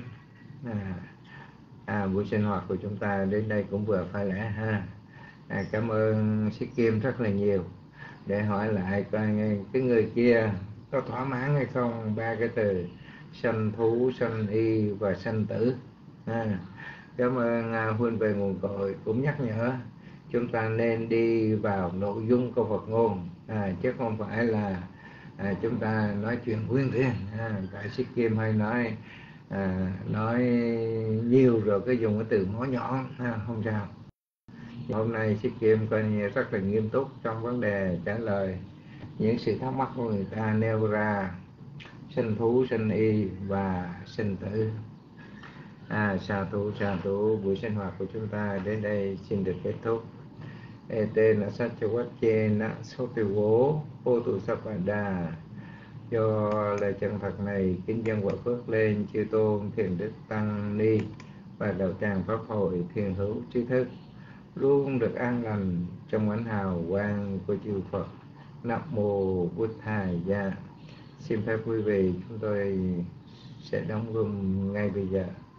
Buổi sinh hoạt của chúng ta đến đây cũng vừa phải lẽ ha. Cảm ơn Sĩ Kim rất là nhiều để hỏi lại coi cái người kia có thỏa mãn hay không ba cái từ sanh thú, sanh y và sanh tử. Cảm ơn Huynh về nguồn cội cũng nhắc nhở chúng ta nên đi vào nội dung câu Phật ngôn, chứ không phải là chúng ta nói chuyện huyên thuyên. Tại Sikh Kim hay nói nhiều rồi cái dùng cái từ nói nhọn, không sao. Hôm nay Sikh Kim coi như rất là nghiêm túc trong vấn đề trả lời những sự thắc mắc của người ta nêu ra sanh thú, sanh y và sanh tử. Sa thú, buổi sinh hoạt của chúng ta đến đây xin được kết thúc. Ete na sát cho quát chê na số tiêu gố ô tụ sắp đà. Do lời chân thật này kính dân quả phước lên chư tôn thiền đức tăng ni và đạo tràng pháp hội thiền hữu trí thức luôn được an lành trong ánh hào quang của chư Phật. Nam mô Bụt Thầy Gia. Xin phép quý vị chúng tôi sẽ đóng room ngay bây giờ.